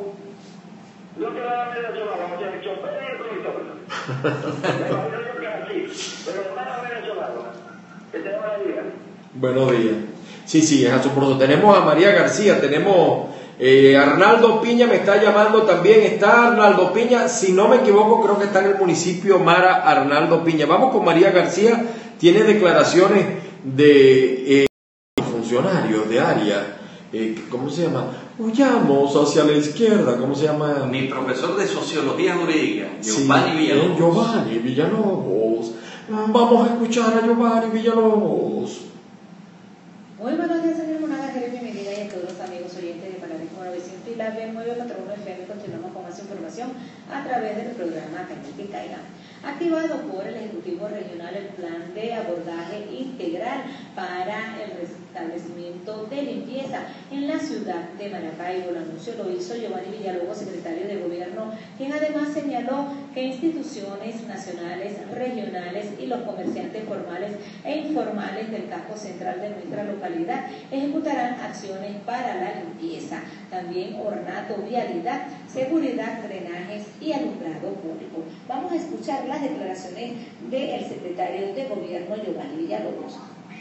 no quedaba venezolano, o sea, el chofer y el conductor. Me imagino yo que así, pero hermano venezolano. Que te va a día. Buenos días. Sí, sí, es asombroso. Tenemos a María García, tenemos eh, Arnaldo Piña, me está llamando también. Está Arnaldo Piña, si no me equivoco, creo que está en el municipio Mara, Arnaldo Piña. Vamos con María García, tiene declaraciones de eh, funcionarios de área. Eh, ¿Cómo se llama? Huyamos hacia la izquierda, ¿cómo se llama? Mi profesor de Sociología Jurídica, Sí, Giovanni Villalobos. eh, Giovanni Villalobos. Vamos a escuchar a Giovanni Villalobos. Muy buenos días, señor Monagas, Jeremy Medina y a todos los amigos oyentes de Panarismo novecientos novecientos y la B nueve cuatro uno F M. Continuamos con más información a través del programa Caiga que Caiga. Activado por el Ejecutivo Regional el plan de abordaje integral para el restablecimiento de limpieza en la ciudad de Maracaibo. El anuncio lo hizo Giovanni Villalobos, secretario de Gobierno, quien además señaló que instituciones nacionales, regionales y los comerciantes formales e informales del casco central de nuestra localidad ejecutarán acciones para la limpieza, también ornato, vialidad, seguridad, drenajes y alumbrado público. Vamos a escuchar las declaraciones del secretario de Gobierno, Giovanni Villalobos.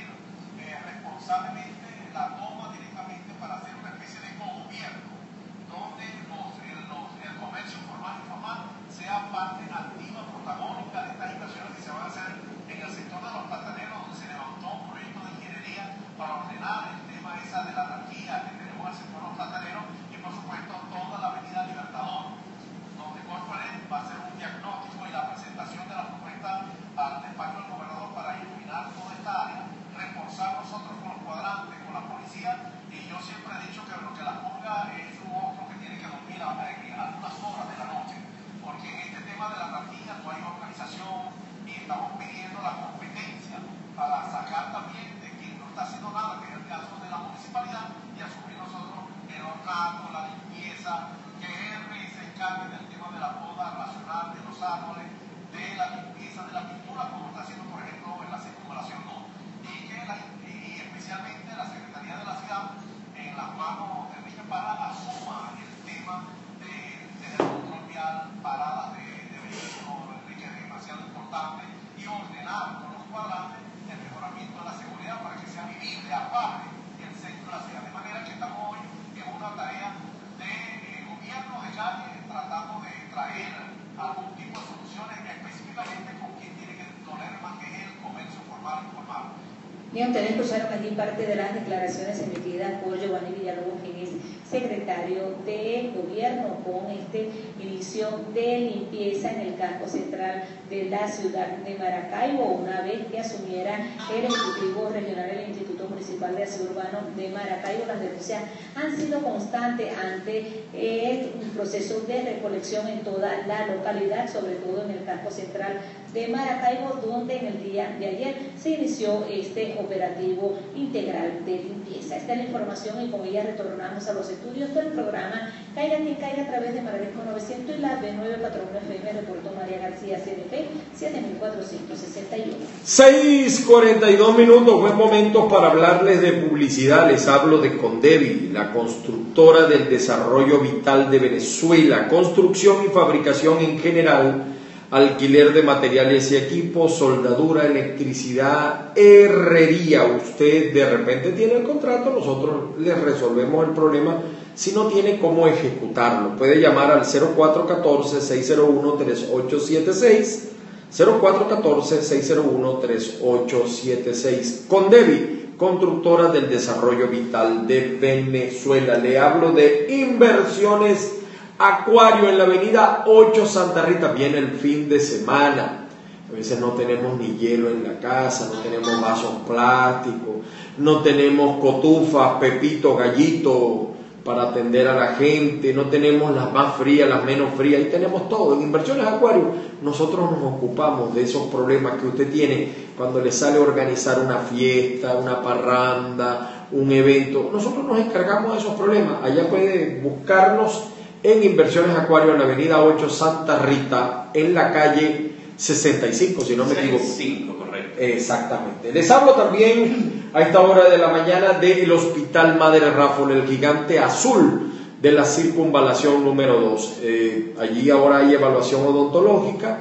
Eh, responsablemente la toma directamente para hacer una especie de gobierno donde los, el, los, el comercio formal y informal sea parte activa, protagónica de estas inversiones que se van a hacer en el sector de los plataneros, donde se levantó un proyecto de ingeniería para ordenar el tema esa de la anarquía que tenemos en el sector de los plataneros y por supuesto toda la avenida Libertador, donde Corporate va a hacer un diagnóstico y la presentación de la propuesta al despacho del gobernador para iluminar toda esta área, reforzar nosotros con los cuadrantes, con la policía, y yo siempre he dicho que lo que la ponga es un monstruo que tiene que dormir a, a algunas horas de la noche, porque en este tema de la anarquía no hay organización y estamos pidiendo la competencia para sacar también de quien no está haciendo nada, que es el caso de la municipalidad, y asumir nosotros el ornato, la limpieza, que Henry se encargue del tema de la poda racional de los árboles, de la limpieza de la pintura, como está haciendo por ejemplo en la circunvalación dos, y que la, y especialmente la Secretaría de la Ciudad, en las manos de Enrique Parra, asuma el tema de tener control vial, paradas de, de vehículos, Enrique, es demasiado importante, y ordenar con los cuadrantes el mejoramiento de la seguridad para que sea vivible, aparte el centro de la ciudad. De manera que estamos hoy en una tarea de eh, gobierno de calle, tratando de traer algún tipo de soluciones específicamente con quien tiene que doler más que el comercio formal e informal. Bien, ustedes escucharon aquí parte de las declaraciones emitidas por Giovanni Villalobos, quien es secretario de Gobierno, con este inicio de limpieza en el casco central de la ciudad de Maracaibo, una vez que asumiera el Ejecutivo Regional del Instituto Municipal de Aseo Urbano de Maracaibo. Las denuncias han sido constantes ante eh, un proceso de recolección en toda la localidad, sobre todo en el casco central de Maracaibo, donde en el día de ayer se inició este operativo integral de limpieza. Esta es la información y con ella retornamos a los estudios del programa Caiga quien Caiga a través de Margarito novecientos y la B nueve cuatro uno F M, reportó María García C D P siete mil cuatrocientos sesenta y uno. seis cuarenta y dos minutos, buen momento para hablarles de publicidad. Les hablo de Condevi, la constructora del desarrollo vital de Venezuela, construcción y fabricación en general, alquiler de materiales y equipos, soldadura, electricidad, herrería. Usted de repente tiene el contrato, nosotros le resolvemos el problema si no tiene cómo ejecutarlo. Puede llamar al cero cuatro uno cuatro, seis cero uno, tres ocho siete seis, cero cuatro uno cuatro, seis cero uno, tres ocho siete seis. Condevi, constructora del desarrollo vital de Venezuela. Le hablo de Inversiones Acuario en la avenida ocho Santa Rita. Viene el fin de semana, a veces no tenemos ni hielo en la casa, no tenemos vasos plásticos, no tenemos cotufas, pepito, gallito para atender a la gente, no tenemos las más frías, las menos frías, y tenemos todo. En Inversiones Acuario nosotros nos ocupamos de esos problemas que usted tiene cuando le sale a organizar una fiesta, una parranda, un evento. Nosotros nos encargamos de esos problemas. Allá puede buscarnos en Inversiones Acuario en la avenida ocho Santa Rita, en la calle sesenta y cinco, si no me equivoco. sesenta y cinco, correcto. Exactamente. Les hablo también a esta hora de la mañana del Hospital Madre Ráfol, el gigante azul de la circunvalación número dos. Eh, allí ahora hay evaluación odontológica.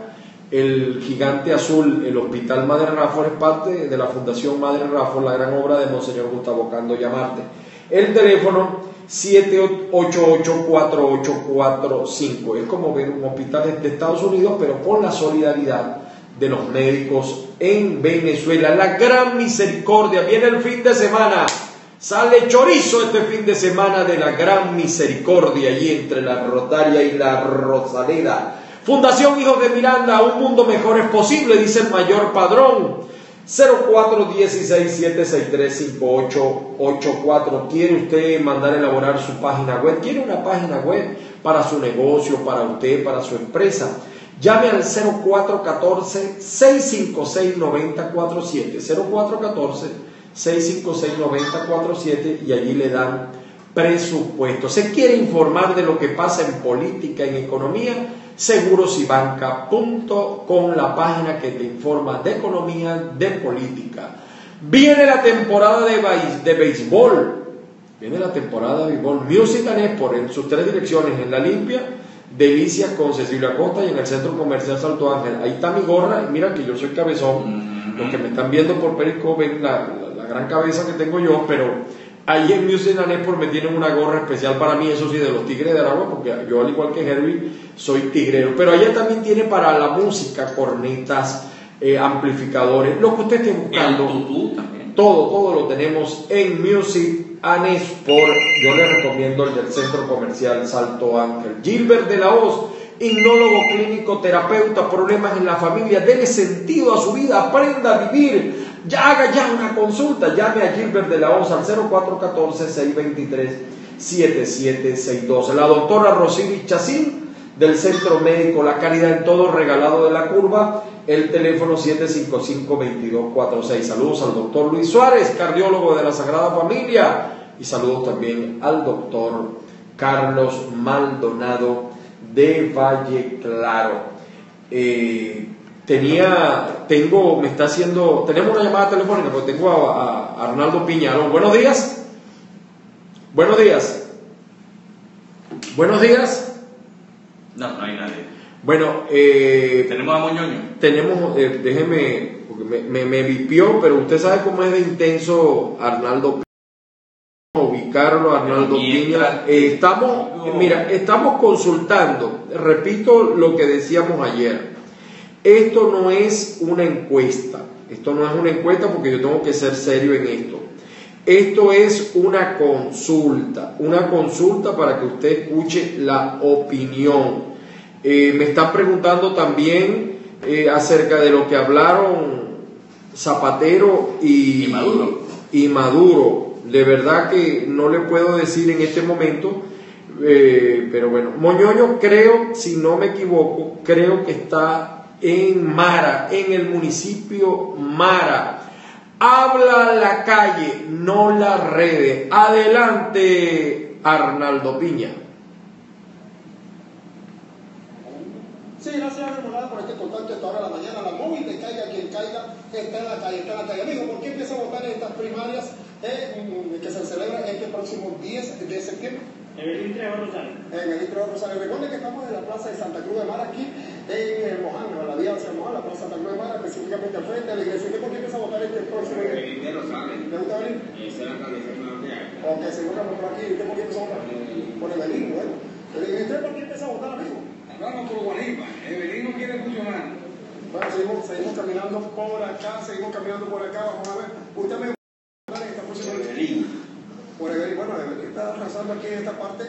El gigante azul, el Hospital Madre Ráfol, es parte de la Fundación Madre Ráfol, la gran obra de Monseñor Gustavo Cando Llamarte. El teléfono siete ocho ocho, cuatro ocho cuatro cinco. Es como ver un hospital de Estados Unidos, pero con la solidaridad de los médicos en Venezuela. La gran misericordia. Viene el fin de semana. Sale chorizo este fin de semana de la gran misericordia, allí entre la Rotaria y la Rosaleda. Fundación Hijos de Miranda, un mundo mejor es posible, dice el mayor Padrón. cero cuatro uno seis, siete seis tres, cinco ocho ocho cuatro. ¿Quiere usted mandar a elaborar su página web? ¿Quiere una página web para su negocio, para usted, para su empresa? Llame al cero cuatro uno cuatro, seis cinco seis, nueve cero cuatro siete, cero cuatro uno cuatro, seis cinco seis, nueve cero cuatro siete y allí le dan presupuesto. ¿Se quiere informar de lo que pasa en política, en economía? seguros y banca punto com, la página que te informa de economía, de política. Viene la temporada de, bais, de béisbol, viene la temporada de béisbol. Music and Sport en sus tres direcciones, en La Limpia, Delicias con Cecilia Costa y en el Centro Comercial Salto Ángel. Ahí está mi gorra, y mira que yo soy cabezón, los que me están viendo por Periscope ven la, la, la gran cabeza que tengo yo, pero ahí en Music and Sport me tienen una gorra especial para mí, eso sí, de los Tigres de Aragua, porque yo al igual que Herbie soy tigrero, pero allá también tiene para la música, cornetas, eh, amplificadores, lo que usted esté buscando, el tutú también. todo, todo lo tenemos en Music and Sport. Yo le recomiendo el del Centro Comercial Salto Ángel. Gilbert de la Hoz, hipnólogo clínico, terapeuta, problemas en la familia, dele sentido a su vida, aprenda a vivir. Ya haga ya una consulta, llame a Gilbert de la Hoz al cero cuatro uno cuatro, seis dos tres, siete siete seis dos. La doctora Rosily Chacín del Centro Médico La Calidad en todo, regalado de la curva, el teléfono siete cinco cinco, dos dos cuatro seis. Saludos al doctor Luis Suárez, cardiólogo de la Sagrada Familia, y saludos también al doctor Carlos Maldonado de Valle Claro. Eh, Tenía, tengo, me está haciendo, tenemos una llamada telefónica porque tengo a, a Arnaldo Piñalón. Buenos días. Buenos días. Buenos días. No, no hay nadie. Bueno, eh, tenemos a Moñoño. Tenemos, eh, déjeme, porque me, me, me vipió, pero usted sabe cómo es de intenso Arnaldo Piña. Ubicarlo, Arnaldo Piña. Eh, estamos, mira, estamos consultando, repito lo que decíamos ayer. Esto no es una encuesta, esto no es una encuesta porque yo tengo que ser serio en esto. Esto es una consulta, una consulta para que usted escuche la opinión. Eh, me están preguntando también eh, acerca de lo que hablaron Zapatero y, y Maduro. Y Maduro. De verdad que no le puedo decir en este momento, eh, pero bueno, Moñoño creo, si no me equivoco, creo que está en Mara, en el municipio Mara. Habla la calle, no las redes. Adelante, Arnaldo Piña. Sí, gracias, Remolada, por este contacto a esta hora de la mañana. La móvil de Caiga quien caiga está en la calle, está en la calle. Amigo, ¿por qué empieza a votar en estas primarias eh, que se celebran este próximo diez de septiembre? En el Intro Rosario. En el Intro Rosario. Recuerden que estamos en la plaza de Santa Cruz de Mar, aquí en el Moján, en la vía hacia el Moján, la plaza de Santa Cruz de Mar, específicamente al frente de la iglesia. ¿Por qué empieza a votar este próximo día? El Intro Rosario. ¿Te gusta venir? Esa es la tradición de acá. Ok, seguro que por aquí. ¿Usted por qué empieza a votar? Por Evelyn, bueno. ¿Y usted por qué empieza a votar, amigo? Hablamos por Guanipa. Evelyn no quiere funcionar. Bueno, seguimos, seguimos caminando por acá, seguimos caminando por acá, vamos a ver. Usted me va a esta próxima Evelyn. Por Evelyn, bueno, Evelyn está arrasando aquí en esta parte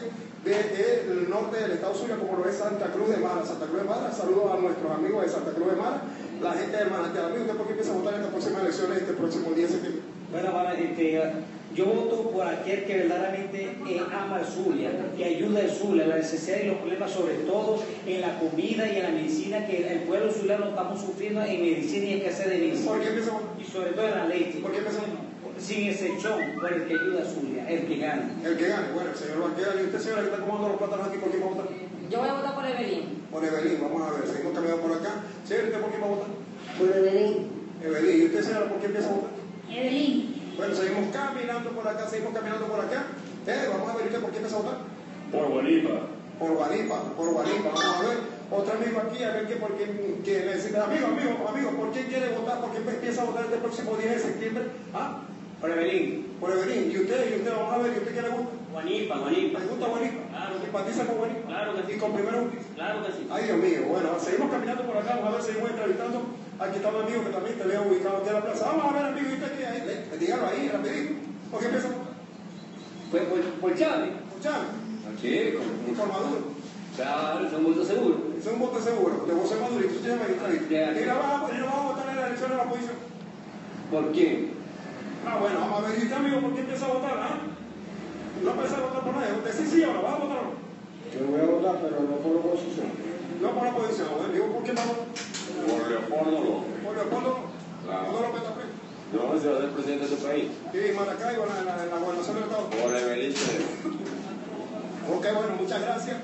del norte del estado suyo, como lo es Santa Cruz de Mara. Santa Cruz de Mara, saludos a nuestros amigos de Santa Cruz de Mara, la gente del Manantial. Amigo, ¿usted por qué empieza a votar en estas próximas elecciones, este próximo diez de septiembre? Bueno, bueno, este, yo voto por aquel que verdaderamente eh, ama el Zulia, que ayuda al Zulia, la necesidad y los problemas, sobre todo en la comida y en la medicina, que el pueblo zuliano estamos sufriendo en medicina y escasez de medicina. ¿Por qué empieza a votar? Y sobre todo en la leche. ¿Por qué empieza a votar? Sin excepción, por el que ayuda a Zulia, el que gana. El que gane, bueno, el señor Banquera. ¿Y usted, señora, que está comando los plátanos aquí, por qué va a votar? Yo voy a votar por Evelyn. Por Evelyn, vamos a ver, seguimos caminando por acá. Señor, ¿usted por qué va a votar? Por Evelyn. Evelyn. ¿Y usted, señora, por qué empieza a votar? Evelyn. Bueno, seguimos caminando por acá, seguimos caminando por acá. Eh, vamos a ver, ¿usted por qué empieza a votar? Por Guanipa. Por Guanipa, por Guanipa, vamos a ver. Otro amigo aquí, a ver qué, por qué, que le dice, amigo, amigo, amigo, ¿por qué quiere votar? ¿Por qué empieza a votar este próximo diez de septiembre? ¿Ah? Por Evelyn. Por Evelyn. ¿Y usted? ¿Y usted? Vamos a ver, ¿y usted qué le gusta? Guanipa, Guanipa. ¿Le gusta Guanipa? Claro. ¿Simpatiza con Guanipa? Claro que sí. ¿Y con Primero Justicia? Claro que sí. Ay, Dios mío. Bueno, seguimos caminando por acá, vamos a ver, seguimos entrevistando. Aquí está un amigo que también te veo ubicado aquí en la plaza. Vamos a ver, amigo, ¿y usted qué hay? Le, dígalo ahí, rapidito. ¿Por qué empieza a votar? Fue por, por Chávez. ¿Por Chávez? Sí, ¿Y por Maduro? claro, es un voto seguro. Es un voto seguro. De José Maduro, y tú tienes magistrado. Ya. ¿Y no vas a votar en las elecciones de la oposición? ¿Por quién? Ah, bueno, vamos a ver, ¿y usted, amigo, por qué empieza a votar, ah? No empieza a votar por nadie, usted sí, sí, ahora va a votar. Yo voy a votar, pero no por la oposición. No por la oposición, bueno, digo, ¿por qué no? Por Leopoldo López. Por Leopoldo, Claro. Leopoldo López también. No, ese va a ser presidente de su país. Sí, Maracaibo, en la, en la, en la gobernación del Estado. Por Evelyn. Ok, bueno, muchas gracias.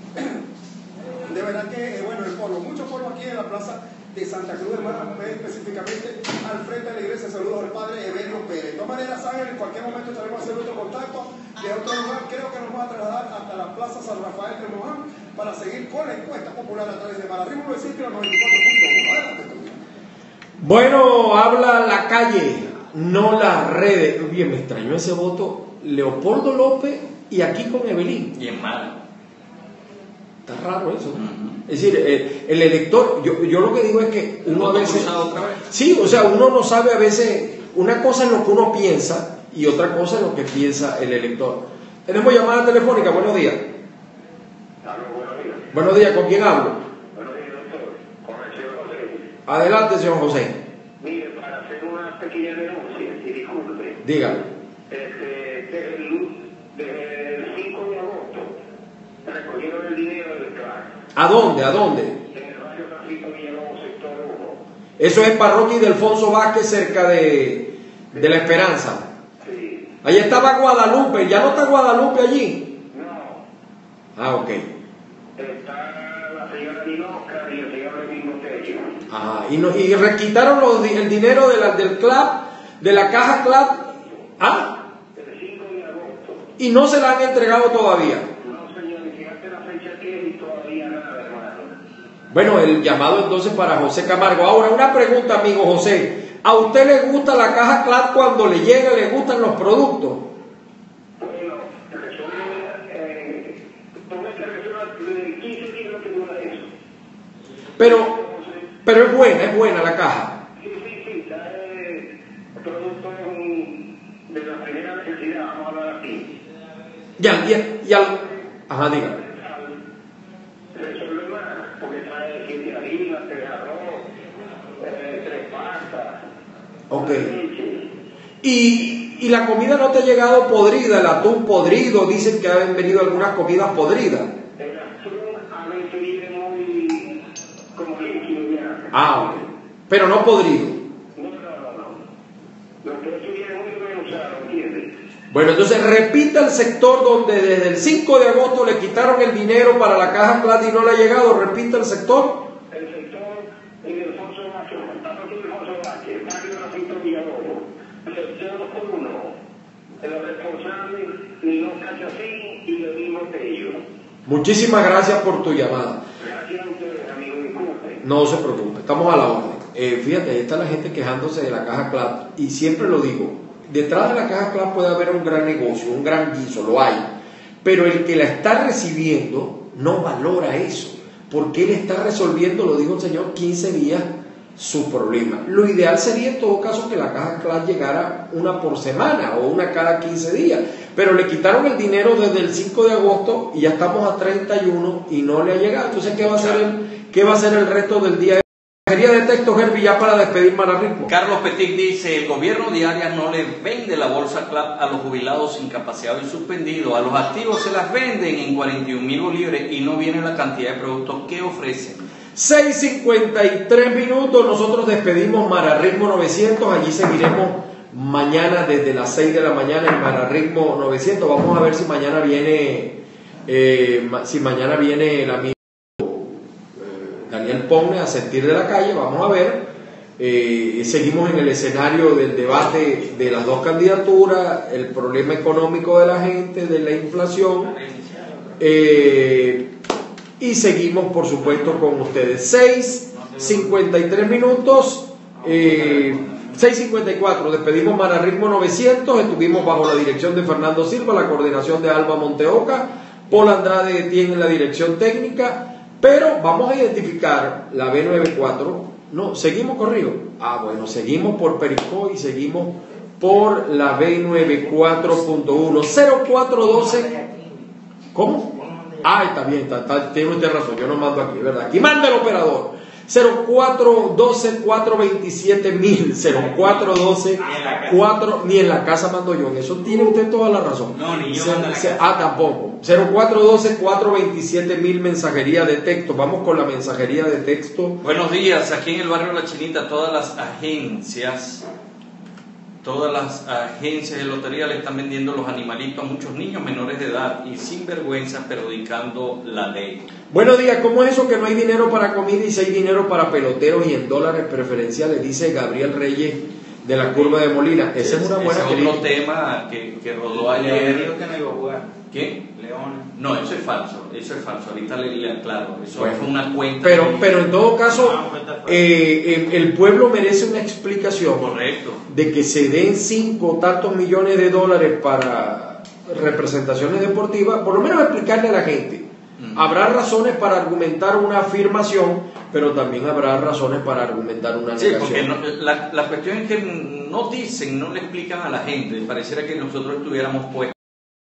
De verdad que, eh, bueno, el pueblo, mucho pueblo aquí en la plaza de Santa Cruz de Mara, específicamente al frente de la iglesia. Saludos al padre Evelio Pérez. De todas maneras, saben, en cualquier momento estaremos haciendo otro contacto de otro lugar. Creo que nos va a trasladar hasta la plaza San Rafael de Moján para seguir con la encuesta popular a través de Mararrimo novecientos noventa y cuatro punto uno. Adelante. Bueno, habla la calle, no las redes. Bien, me extrañó ese voto. Leopoldo López y aquí con Evelyn. Y en Mara. Está raro eso, ¿no? Es decir, el, el elector, yo, yo lo que digo es que uno a veces... Otra vez. Sí, o sea, uno no sabe a veces, una cosa es lo que uno piensa y otra cosa es lo que piensa el elector. Tenemos llamada telefónica, buenos días. Aló, buenos días. Buenos días, ¿con quién hablo? Buenos días, doctor. Con el señor José. Adelante, señor José. Mire, para hacer una pequeña denuncia, y disculpe, Dígalo. este, desde el, desde el cinco de agosto recogieron el dinero del CLAC ¿A dónde? ¿A dónde? en el barrio Francisco Villalobos, sector uno. Eso es parroquia de Alfonso Vázquez, cerca de, de La Esperanza. Sí. Ahí estaba Guadalupe, ¿ya no está Guadalupe allí? No, Ah, ok. está la señora Dinoca y el señor Domingo Tello. Ah, y, no, y requitaron los, di- el dinero de la, del CLAP, de la caja CLAP, ah, El cinco de agosto. y no se la han entregado todavía. No, señor, y fíjate la fecha que es y todavía nada, hermano. Bueno, el llamado entonces para José Camargo. Ahora, una pregunta, amigo José. ¿A usted le gusta la caja CLAP cuando le llega, le gustan los productos? Bueno, resuelve, eh, ponme que resuelva de quince días lo que dura eso. Pero, pero es buena, es buena la caja. Sí, sí, sí, trae productos mm, de la primera necesidad, vamos a hablar así. Ya, ya, ya. Ajá, diga. Resuelve más, porque trae siete harinas, tres arroz, eh, tres pastas, Ok. leche. Y, y la comida no te ha llegado podrida, el atún podrido, dicen que han venido algunas comidas podridas. El atún a veces viene muy como líquido ya. Ah, ok. Pero no podrido. No, no, no, no. Lo que es viene muy bien usado, ¿entiendes? Bueno, entonces repita el sector donde desde el cinco de agosto le quitaron el dinero para la caja plata y no le ha llegado. Repita el sector. El sector en el Alfonso Vázquez, parroquia de Alfonso Vázquez, barrio Francisco Villalobos, sector uno, los responsables Nino Cachacín y Domingo Tello. Muchísimas gracias por tu llamada. Gracias a ustedes, amigo, disculpen. No se preocupe, estamos a la orden. Eh, fíjate, ahí está la gente quejándose de la caja CLAP y siempre lo digo, detrás de la caja CLAP puede haber un gran negocio, un gran guiso, lo hay, pero el que la está recibiendo no valora eso, porque él está resolviendo, lo dijo el señor, quince días su problema. Lo ideal sería en todo caso que la caja CLAP llegara una por semana o una cada quince días, pero le quitaron el dinero desde el cinco de agosto y ya estamos a treinta y uno y no le ha llegado. Entonces, ¿qué va a hacer el, qué va a hacer el resto del día? Sería de texto, Herbie, ya para despedir Mararrimo. Carlos Petit dice, el gobierno de Arias no le vende la bolsa CLAP a los jubilados incapacitados y suspendidos, a los activos se las venden en cuarenta y un mil bolívares y no viene la cantidad de productos que ofrecen. seis cincuenta y tres minutos, nosotros despedimos Mararrimo novecientos, allí seguiremos mañana desde las seis de la mañana en Mararrimo novecientos. Vamos a ver si mañana viene, eh, ma- si mañana viene el amigo Daniel Ponne a sentir de la calle, vamos a ver. Eh, seguimos en el escenario del debate de las dos candidaturas, el problema económico de la gente, de la inflación, eh, y seguimos por supuesto con ustedes. seis cincuenta y tres minutos, eh, seis cincuenta y cuatro, despedimos Mararrimo novecientos, estuvimos bajo la dirección de Fernando Silva, la coordinación de Alba Monteoca, Paul Andrade tiene la dirección técnica. Pero vamos a identificar la B noventa y cuatro. No, seguimos corrido. Ah, bueno, seguimos por Pericoy y seguimos por la B noventa y cuatro punto uno. cero cuatro doce. ¿Cómo? Ah, está bien, está, está, tiene usted razón. Yo no mando aquí, ¿verdad? Aquí manda el operador. cero cuatro doce, cuatro veintisiete mil, cero cuatro doce, cuatro, ni en la casa mando yo, en eso tiene usted toda la razón. No, ni yo Se- mando en la se- casa. Ah, tampoco. cero cuatro doce, cuatro veintisiete mil mensajería de texto. Vamos con la mensajería de texto. Buenos días, aquí en el barrio La Chinita, todas las agencias, todas las agencias de lotería le están vendiendo los animalitos a muchos niños menores de edad y sin vergüenza perjudicando la ley. Buenos días, ¿cómo es eso que no hay dinero para comida y si hay dinero para peloteros y en dólares preferenciales? Dice Gabriel Reyes de la Curva de Molina. Esa es una buena Ese es otro crítica. tema que, que rodó León ayer. dijo que no iba a jugar. ¿Qué? León. No, eso es falso, eso es falso. Ahorita le, le aclaro, eso Bueno, fue una cuenta. Pero, que- pero en todo caso, Ah, cuenta falsa. eh, el, el pueblo merece una explicación Correcto. de que se den cinco tantos millones de dólares para representaciones deportivas, por lo menos explicarle a la gente. Mm. Habrá razones para argumentar una afirmación, pero también habrá razones para argumentar una Sí, porque negación. no- la, la cuestión es que no dicen, no le explican a la gente. Pareciera que nosotros estuviéramos puestos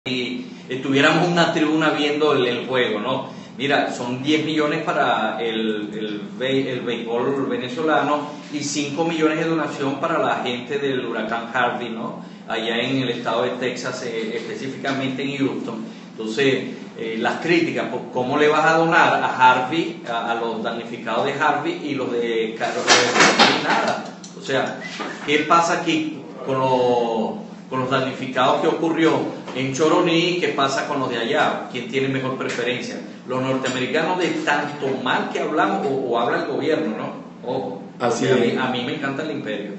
y estuviéramos en una tribuna viendo el, el juego, ¿no? Mira, son diez millones para el, el, be- el béisbol venezolano y cinco millones de donación para la gente del huracán Harvey, ¿no? Allá en el estado de Texas, eh, específicamente en Houston. Entonces, eh, las críticas, pues, ¿cómo le vas a donar a Harvey, a, a los damnificados de Harvey y los de Carlos? Nada. O sea, ¿qué pasa aquí con los, con los damnificados que ocurrió en Choroní? ¿Qué pasa con los de allá? ¿Quién tiene mejor preferencia? Los norteamericanos, de tanto mal que hablamos, o, o habla el gobierno, ¿no? Ojo, Así porque a es. mí, a mí me encanta el imperio.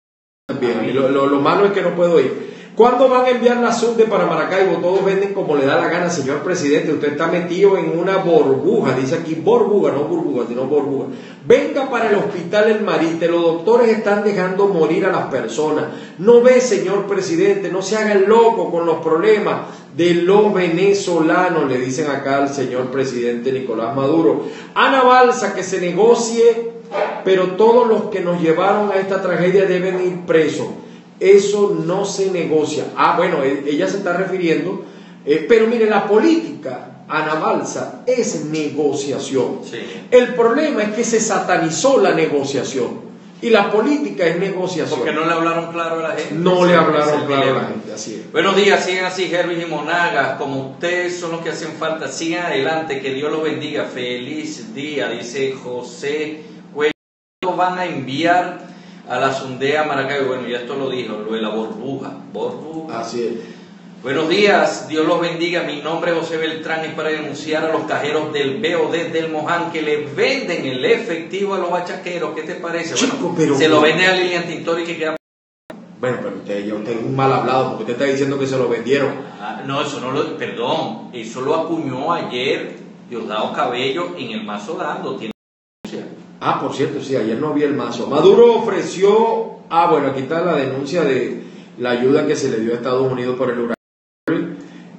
Bien, y lo, lo, lo malo es que no puedo ir. ¿Cuándo van a enviar la subde para Maracaibo? Todos venden como le da la gana, señor presidente. Usted está metido en una burbuja, dice aquí burbuja, no burbuja, sino burbuja. Venga para el hospital El Marite, los doctores están dejando morir a las personas. No ve, señor presidente, no se haga el loco con los problemas de los venezolanos, le dicen acá al señor presidente Nicolás Maduro. Ana Balsa, que se negocie, pero todos los que nos llevaron a esta tragedia deben ir presos. Eso no se negocia. Ah, bueno, ella se está refiriendo, eh, pero mire, la política, Ana Balsa, es negociación. Sí. El problema es que se satanizó la negociación y la política es negociación. Porque no le hablaron claro a la gente. No le Ese hablaron es el claro a la dilema. gente, así es. Buenos días, sigan así, Hervis y Monagas, como ustedes son los que hacen falta, sigan adelante, que Dios los bendiga, feliz día, dice José Cuello. Van a enviar a la Sundea Maracaibo, bueno, ya esto lo dijo, lo de la burbuja, burbuja. Así es. Buenos días, Dios los bendiga, mi nombre es José Beltrán, es para denunciar a los cajeros del B O D del Moján que le venden el efectivo a los bachaqueros. ¿Qué te parece? Chico, Bueno, pero- se lo vende a Lilian Tintori que queda... Bueno, pero usted, ya usted es un mal hablado porque usted está diciendo que se lo vendieron. Ah, no, eso no lo... Perdón, eso lo acuñó ayer Diosdado Cabello en el Mazo Dando. Tiene... Ah, por cierto, sí, ayer no había el mazo. Maduro ofreció, ah, bueno, aquí está la denuncia de la ayuda que se le dio a Estados Unidos por el huracán.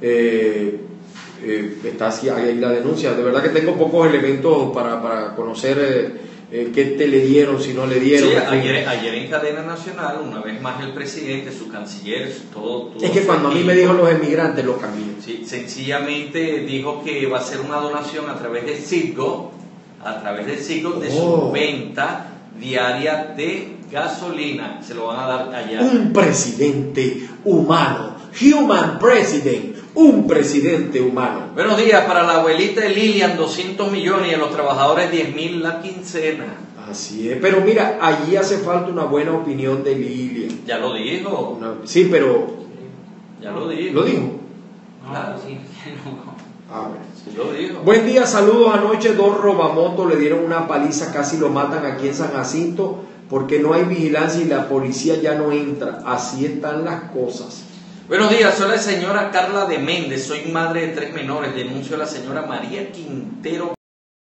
Eh, eh, está así, ahí la denuncia. De verdad que tengo pocos elementos para, para conocer eh, eh, qué te le dieron, si no le dieron. Sí, en fin. ayer, ayer en cadena nacional, una vez más el presidente, su canciller, todo... todo Es que su cuando a mí equipo, me dijo los emigrantes, lo cambié. sí, sencillamente dijo que va a hacer una donación a través de Citgo, a través de Citgo, de Oh. su venta diaria de gasolina. Se lo van a dar allá. Un presidente humano, human president, un presidente humano. Buenos días, para la abuelita de Lilian, doscientos millones y a los trabajadores diez mil la quincena. Así es, pero mira, allí hace falta una buena opinión de Lilia. Ya lo dijo, Una- sí, pero ya lo dijo. lo dijo. Claro, sí. Ah, bueno. sí lo dijo. Buen día, saludos. Anoche dos robamotos le dieron una paliza, casi lo matan aquí en San Jacinto porque no hay vigilancia y la policía ya no entra. Así están las cosas. Buenos días, soy la señora Carla de Méndez, soy madre de tres menores, denuncio a la señora María Quintero,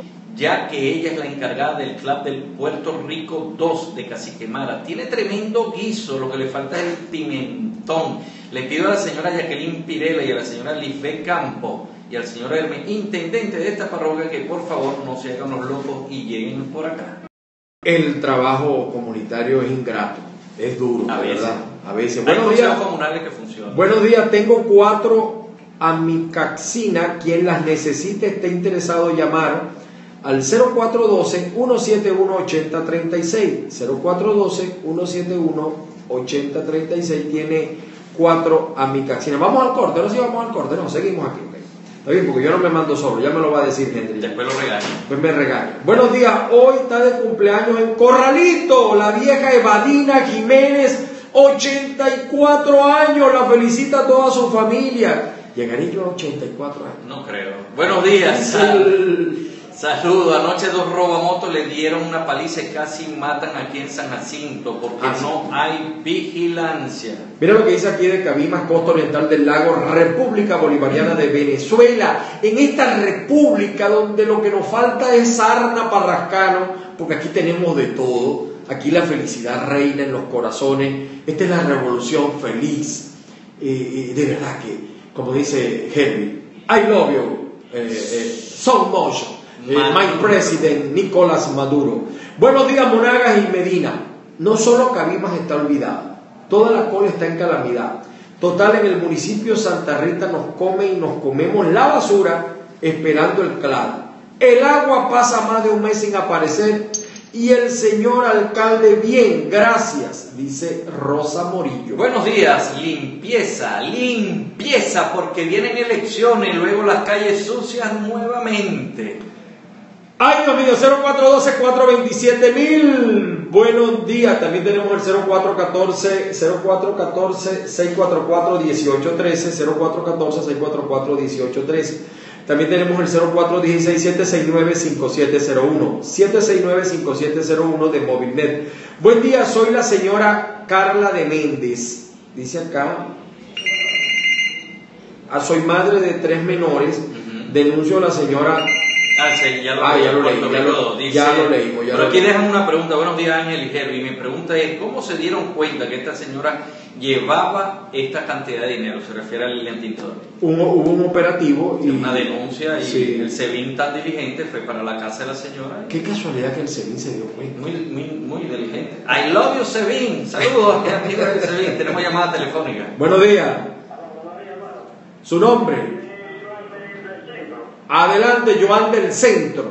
ya que ella es la encargada del club del Puerto Rico dos de Caciquemara. Tiene tremendo guiso, lo que le falta es el pimentón. Le pido a la señora Jacqueline Pirela y a la señora Lisbeth Campo y al señor Hermes, intendente de esta parroquia, que por favor no se hagan los locos y lleguen por acá. El trabajo comunitario es ingrato, es duro, A de veces. verdad. A veces. Hay Buenos consejos días. comunales que funcionan. Buenos días, tengo cuatro amicaxina. Quien las necesite esté interesado llamar al cero cuatro uno dos, uno siete uno, ocho cero tres seis. cero cuatro uno dos, uno siete uno, ocho cero tres seis. Tiene cuatro amicaxinas. Vamos al corte, no si vamos al corte, no, seguimos aquí. Okay. Está bien, porque yo no me mando solo, ya me lo va a decir Henry. Después lo regaño. Pues me regaña. Buenos días, hoy está de cumpleaños en Corralito, la vieja Evadina Jiménez, ochenta y cuatro años, la felicita a toda su familia. ¿Llegaré yo a ochenta y cuatro años? No creo. Buenos días. Sal, saludos. Anoche dos robamotos le dieron una paliza y casi matan aquí en San Jacinto porque ah, no sí. hay vigilancia. Mira lo que dice aquí de Cabimas, costa oriental del lago, República Bolivariana de Venezuela. En esta república donde lo que nos falta es sarna para rascano, porque aquí tenemos de todo. Aquí la felicidad reina en los corazones. Esta es la revolución feliz. Eh, eh, de verdad que, como dice Henry, I love you eh, eh, so much, eh, my president Nicolás Maduro. Buenos días, Monagas y Medina. No solo Cabimas está olvidada, toda la cola está en calamidad. Total, en el municipio de Santa Rita nos come y nos comemos la basura esperando el claro. El agua pasa más de un mes sin aparecer. Y el señor alcalde, bien, gracias, dice Rosa Morillo. Buenos días, limpieza, limpieza, porque vienen elecciones y luego las calles sucias nuevamente. Ay, Dios mío, cero cuatro uno dos, cuatro dos siete mil. Buenos días, también tenemos el cero cuatro uno cuatro, cero cuatro uno cuatro, seis cuatro cuatro, uno ocho uno tres, cero cuatro uno cuatro, seis cuatro cuatro, uno ocho uno tres. También tenemos el cero cuatro uno seis, siete seis nueve, cinco siete cero uno, siete seis nueve, cinco siete cero uno de Movilnet. Buen día, soy la señora Carla de Méndez. Dice acá, ah, soy madre de tres menores. Uh-huh. Denuncio a la señora... Ah, sí, ya lo, ah, ya lo leí, ya lo, dice, ya lo leímos. Ya pero lo aquí leímos. dejan una pregunta. Buenos días, Ángel y Herbie. Mi pregunta es, ¿cómo se dieron cuenta que esta señora llevaba esta cantidad de dinero? Se refiere a Lilian Tintor. Hubo, hubo un operativo y una denuncia y sí. el SEBIN tan diligente fue para la casa de la señora. Qué casualidad que el SEBIN se dio cuenta. Muy, muy, muy diligente. I love you, SEBIN. Saludos, que aquí del SEBIN. Tenemos llamada telefónica. Buenos días. Su nombre. Adelante, Joan del Centro.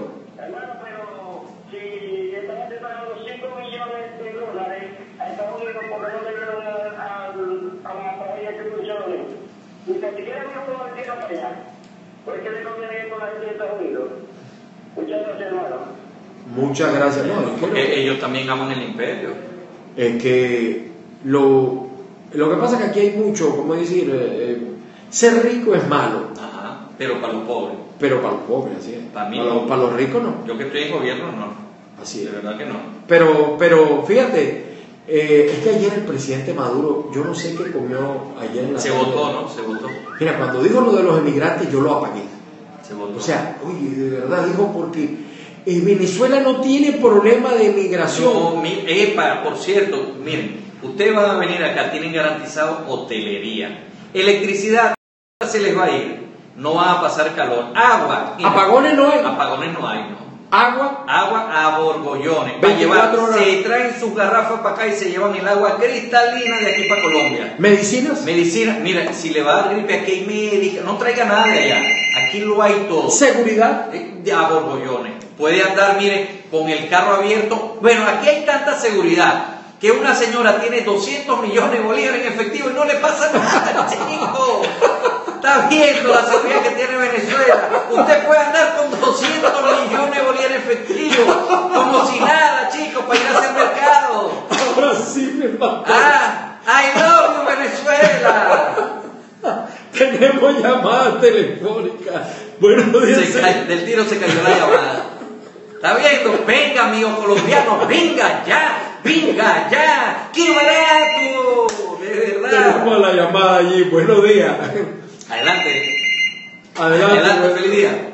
Ni siquiera me puedo decir para allá, porque le conviene con la gente de Estados Unidos. Muchas gracias, hermano. Muchas gracias, no, porque no. Ellos también aman el imperio. Es que lo, lo que pasa es que aquí hay mucho, como decir, eh, ser rico es malo. Ajá, pero para los pobres. Pero para los pobres, así es. Para mí para, no. los, para los ricos no. Yo que estoy en gobierno no. Así es. De verdad que no. Pero, pero fíjate. Eh, es que ayer el presidente Maduro, yo no sé qué comió ayer en la Se tarde. votó, ¿no? Se votó. Mira, cuando dijo lo de los emigrantes, yo lo apagué. Se votó. O sea, oye, de verdad dijo porque eh, Venezuela no tiene problema de migración. No, mi, epa, por cierto, miren, ustedes van a venir acá, tienen garantizado hotelería, electricidad, se les va a ir, no va a pasar calor, agua. Mira, apagones no hay. Apagones no hay, ¿no? Agua. Agua a borgollones. Va a llevar, horas. Se traen sus garrafas para acá y se llevan el agua cristalina de aquí para Colombia. ¿Medicinas? Medicina. Mira, si le va a dar gripe, aquí hay médica. No traiga nada de allá. Aquí lo hay todo. ¿Seguridad? Eh, a borgollones. Puede andar, mire, con el carro abierto. Bueno, aquí hay tanta seguridad que una señora tiene doscientos millones de bolívares en efectivo y no le pasa nada, chico. Está viendo la seguridad que tiene Venezuela. Usted puede andar con doscientos millones de bolívares en efectivo, como si nada, chicos, para ir a hacer mercado. Ahora sí me mató. Ah, I love you, Venezuela. Tenemos llamada telefónica. Buenos días. Se cae, del tiro se cayó la llamada. ¿Está viendo? Venga, amigos colombianos, venga ya, venga ya. ¡Qué barato! De verdad. Tenemos la llamada allí. Buenos días. Adelante. Adelante. Adelante, feliz día.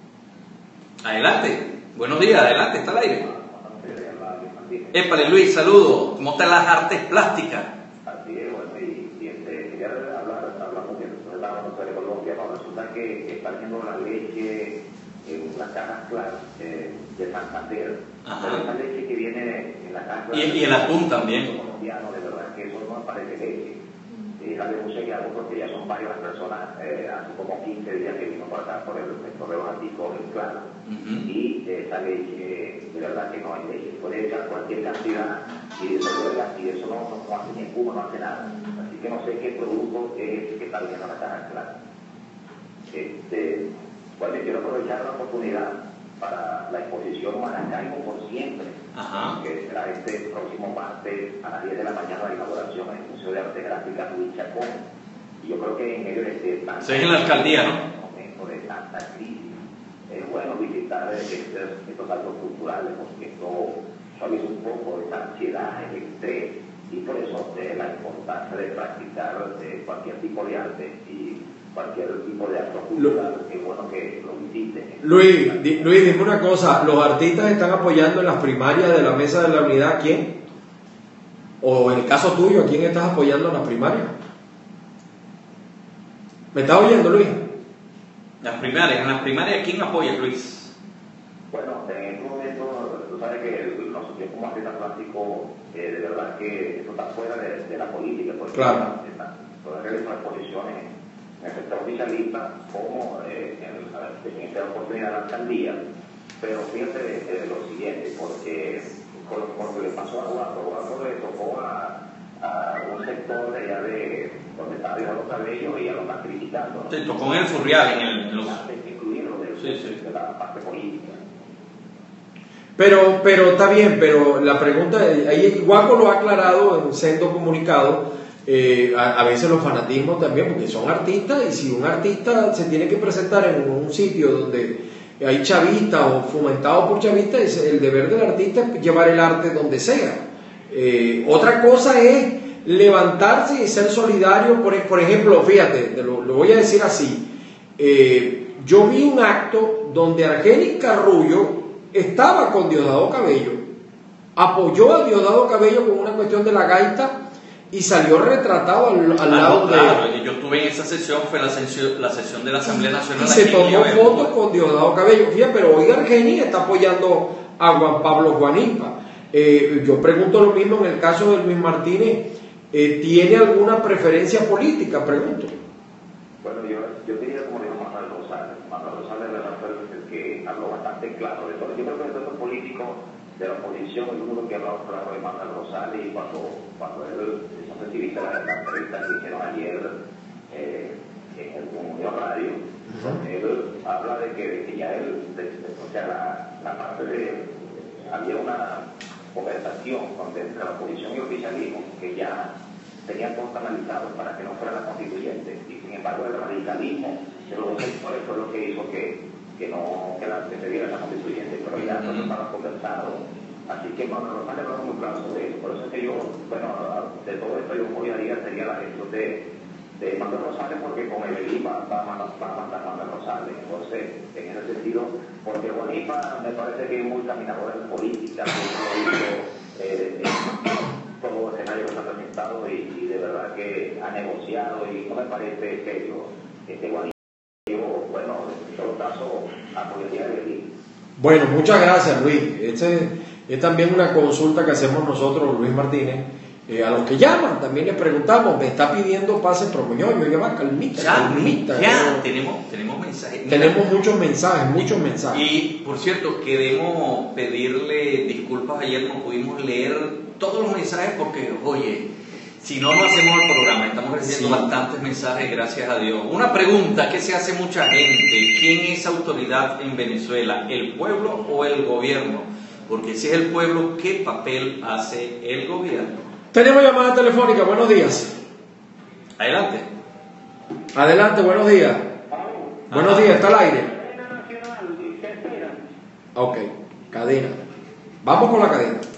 Adelante. Buenos días, adelante, está al aire. Épale, Luis, saludos. ¿Cómo están las artes plásticas? Así es, bueno, y, y este, quería hablar, hablamos de la de Colombia, ¿no? Resulta que está haciendo la leche en las cajas claras eh, de Santander. Pero esa leche que viene en la caja y, y el atún también. colombiano, de verdad que eso no parece leche. sí sale muy seguido porque ya son varias personas, eh, hace como quince días que vino por acá por el sector de los anticos en claro. Uh-huh. Y eh, esa leche, de verdad que no hay leche, puede echar cualquier cantidad y eso, y eso no, no, no hace ni espuma, no hace nada. Así que no sé qué producto es que está viendo la caja clara. Este, bueno, quiero aprovechar la oportunidad para la exposición Maracaibo por siempre, ajá, que será este próximo martes a las diez de la mañana la inauguración en el Museo de Arte Gráfica Luis Chacón. Y yo creo que en medio de este tanta, sí, en la alcaldía, ¿no? momento de tanta crisis, es bueno visitar estos, estos actos culturales porque esto suaviza un poco esta ansiedad, el estrés, y por eso eh, la importancia de practicar eh, cualquier tipo de arte y cualquier tipo de acto cultural, es bueno que lo visiten. Luis, di, Luis, dime una cosa, ¿los artistas están apoyando en las primarias de la Mesa de la Unidad a quién? O en el caso tuyo, ¿a quién estás apoyando en las primarias? ¿Me estás oyendo, Luis? Las primarias, en las primarias, ¿quién apoya, Luis? Bueno, en este momento, tú sabes que nosotros como artistas plásticos, eh, de verdad que esto está fuera de, de la política, porque claro, todas realizar exposiciones en el sector oficialista como eh, en, en esta oportunidad de la alcaldía, pero fíjate eh, lo siguiente, porque con lo que le pasó a Guapo, Guapo le tocó a, a un sector de allá de donde está Dios los cabellos y ya lo están criticando, ¿no? Se tocó en el Furrial, en el, los... incluirlo de, sí, sí, de la parte política. Pero, pero está bien, pero la pregunta, ahí Guapo lo ha aclarado en sendo comunicado. Eh, a, a veces los fanatismos también, porque son artistas, y si un artista se tiene que presentar en un sitio donde hay chavistas o fomentado por chavistas, es el deber del artista es llevar el arte donde sea. Eh, otra cosa es levantarse y ser solidario. Por, por ejemplo, fíjate, lo, lo voy a decir así, eh, yo vi un acto donde Argenis Carrullo estaba con Diosdado Cabello, apoyó a Diosdado Cabello con una cuestión de la gaita y salió retratado al, al ah, lado no, claro, de... yo estuve en esa sesión, fue la sesión, la sesión de la Asamblea Nacional. Y se tomó fotos con Diosdado Cabello. Fíjate, pero hoy Argenis está apoyando a Juan Pablo Guanipa. Eh, yo pregunto lo mismo en el caso de Luis Martínez. Eh, ¿Tiene alguna preferencia política? Pregunto. Bueno, yo, yo diría como dijo Manuel Rosales. Manuel Rosales fue el que habló bastante claro de todo. Yo creo que de todos los políticos de la oposición, el único que ha hablado claro de Manuel Rosales, y cuando, cuando él, no sé si viste la, la entrevista que hicieron ayer eh, en el Comunidad Radio, uh-huh, él habla de que, de que ya él, de, de, o sea, la, la parte de, había una conversación entre la oposición y el oficialismo que ya tenían todo analizado para que no fuera la constituyente, y sin embargo el radicalismo de los dos sectores fue lo que hizo que que no que, la, que se diera la constituyente, pero ya no estaba conversado. Así que bueno, los padres no muy claros sobre eso. Por eso es que yo, bueno, de todo esto yo apoyaría sería la gestión de, de Manuel Rosales, porque con el IVA va a mandar Manuel Rosales. Entonces, en ese sentido, porque Guanipa me parece que es muy caminador en política, muy eh, eh, todo el escenario que se ha presentado y, y de verdad que ha negociado y no me parece serio este Guanipa. Bueno, en todo caso, apoyaría de ti. Bueno, muchas gracias, Luis. Este es también una consulta que hacemos nosotros, Luis Martínez. Eh, a los que llaman, también les preguntamos, me está pidiendo pase promoñoño, ya va, calmita, ya, calmita. Ya, ¿no? tenemos, tenemos mensajes. Tenemos muchos mensajes, muchos mensajes. Y, por cierto, queremos pedirle disculpas, ayer no pudimos leer todos los mensajes porque, oye, si no, no hacemos el programa. Estamos recibiendo sí. bastantes mensajes, gracias a Dios. Una pregunta que se hace mucha gente: ¿quién es autoridad en Venezuela? ¿El pueblo o el gobierno? Porque si es el pueblo, ¿qué papel hace el gobierno? Tenemos llamada telefónica, buenos días. Adelante. Adelante, buenos días. Ajá. Buenos días, está al aire. Cadena nacional, ¿qué esperan? Ok, cadena. Vamos con la cadena.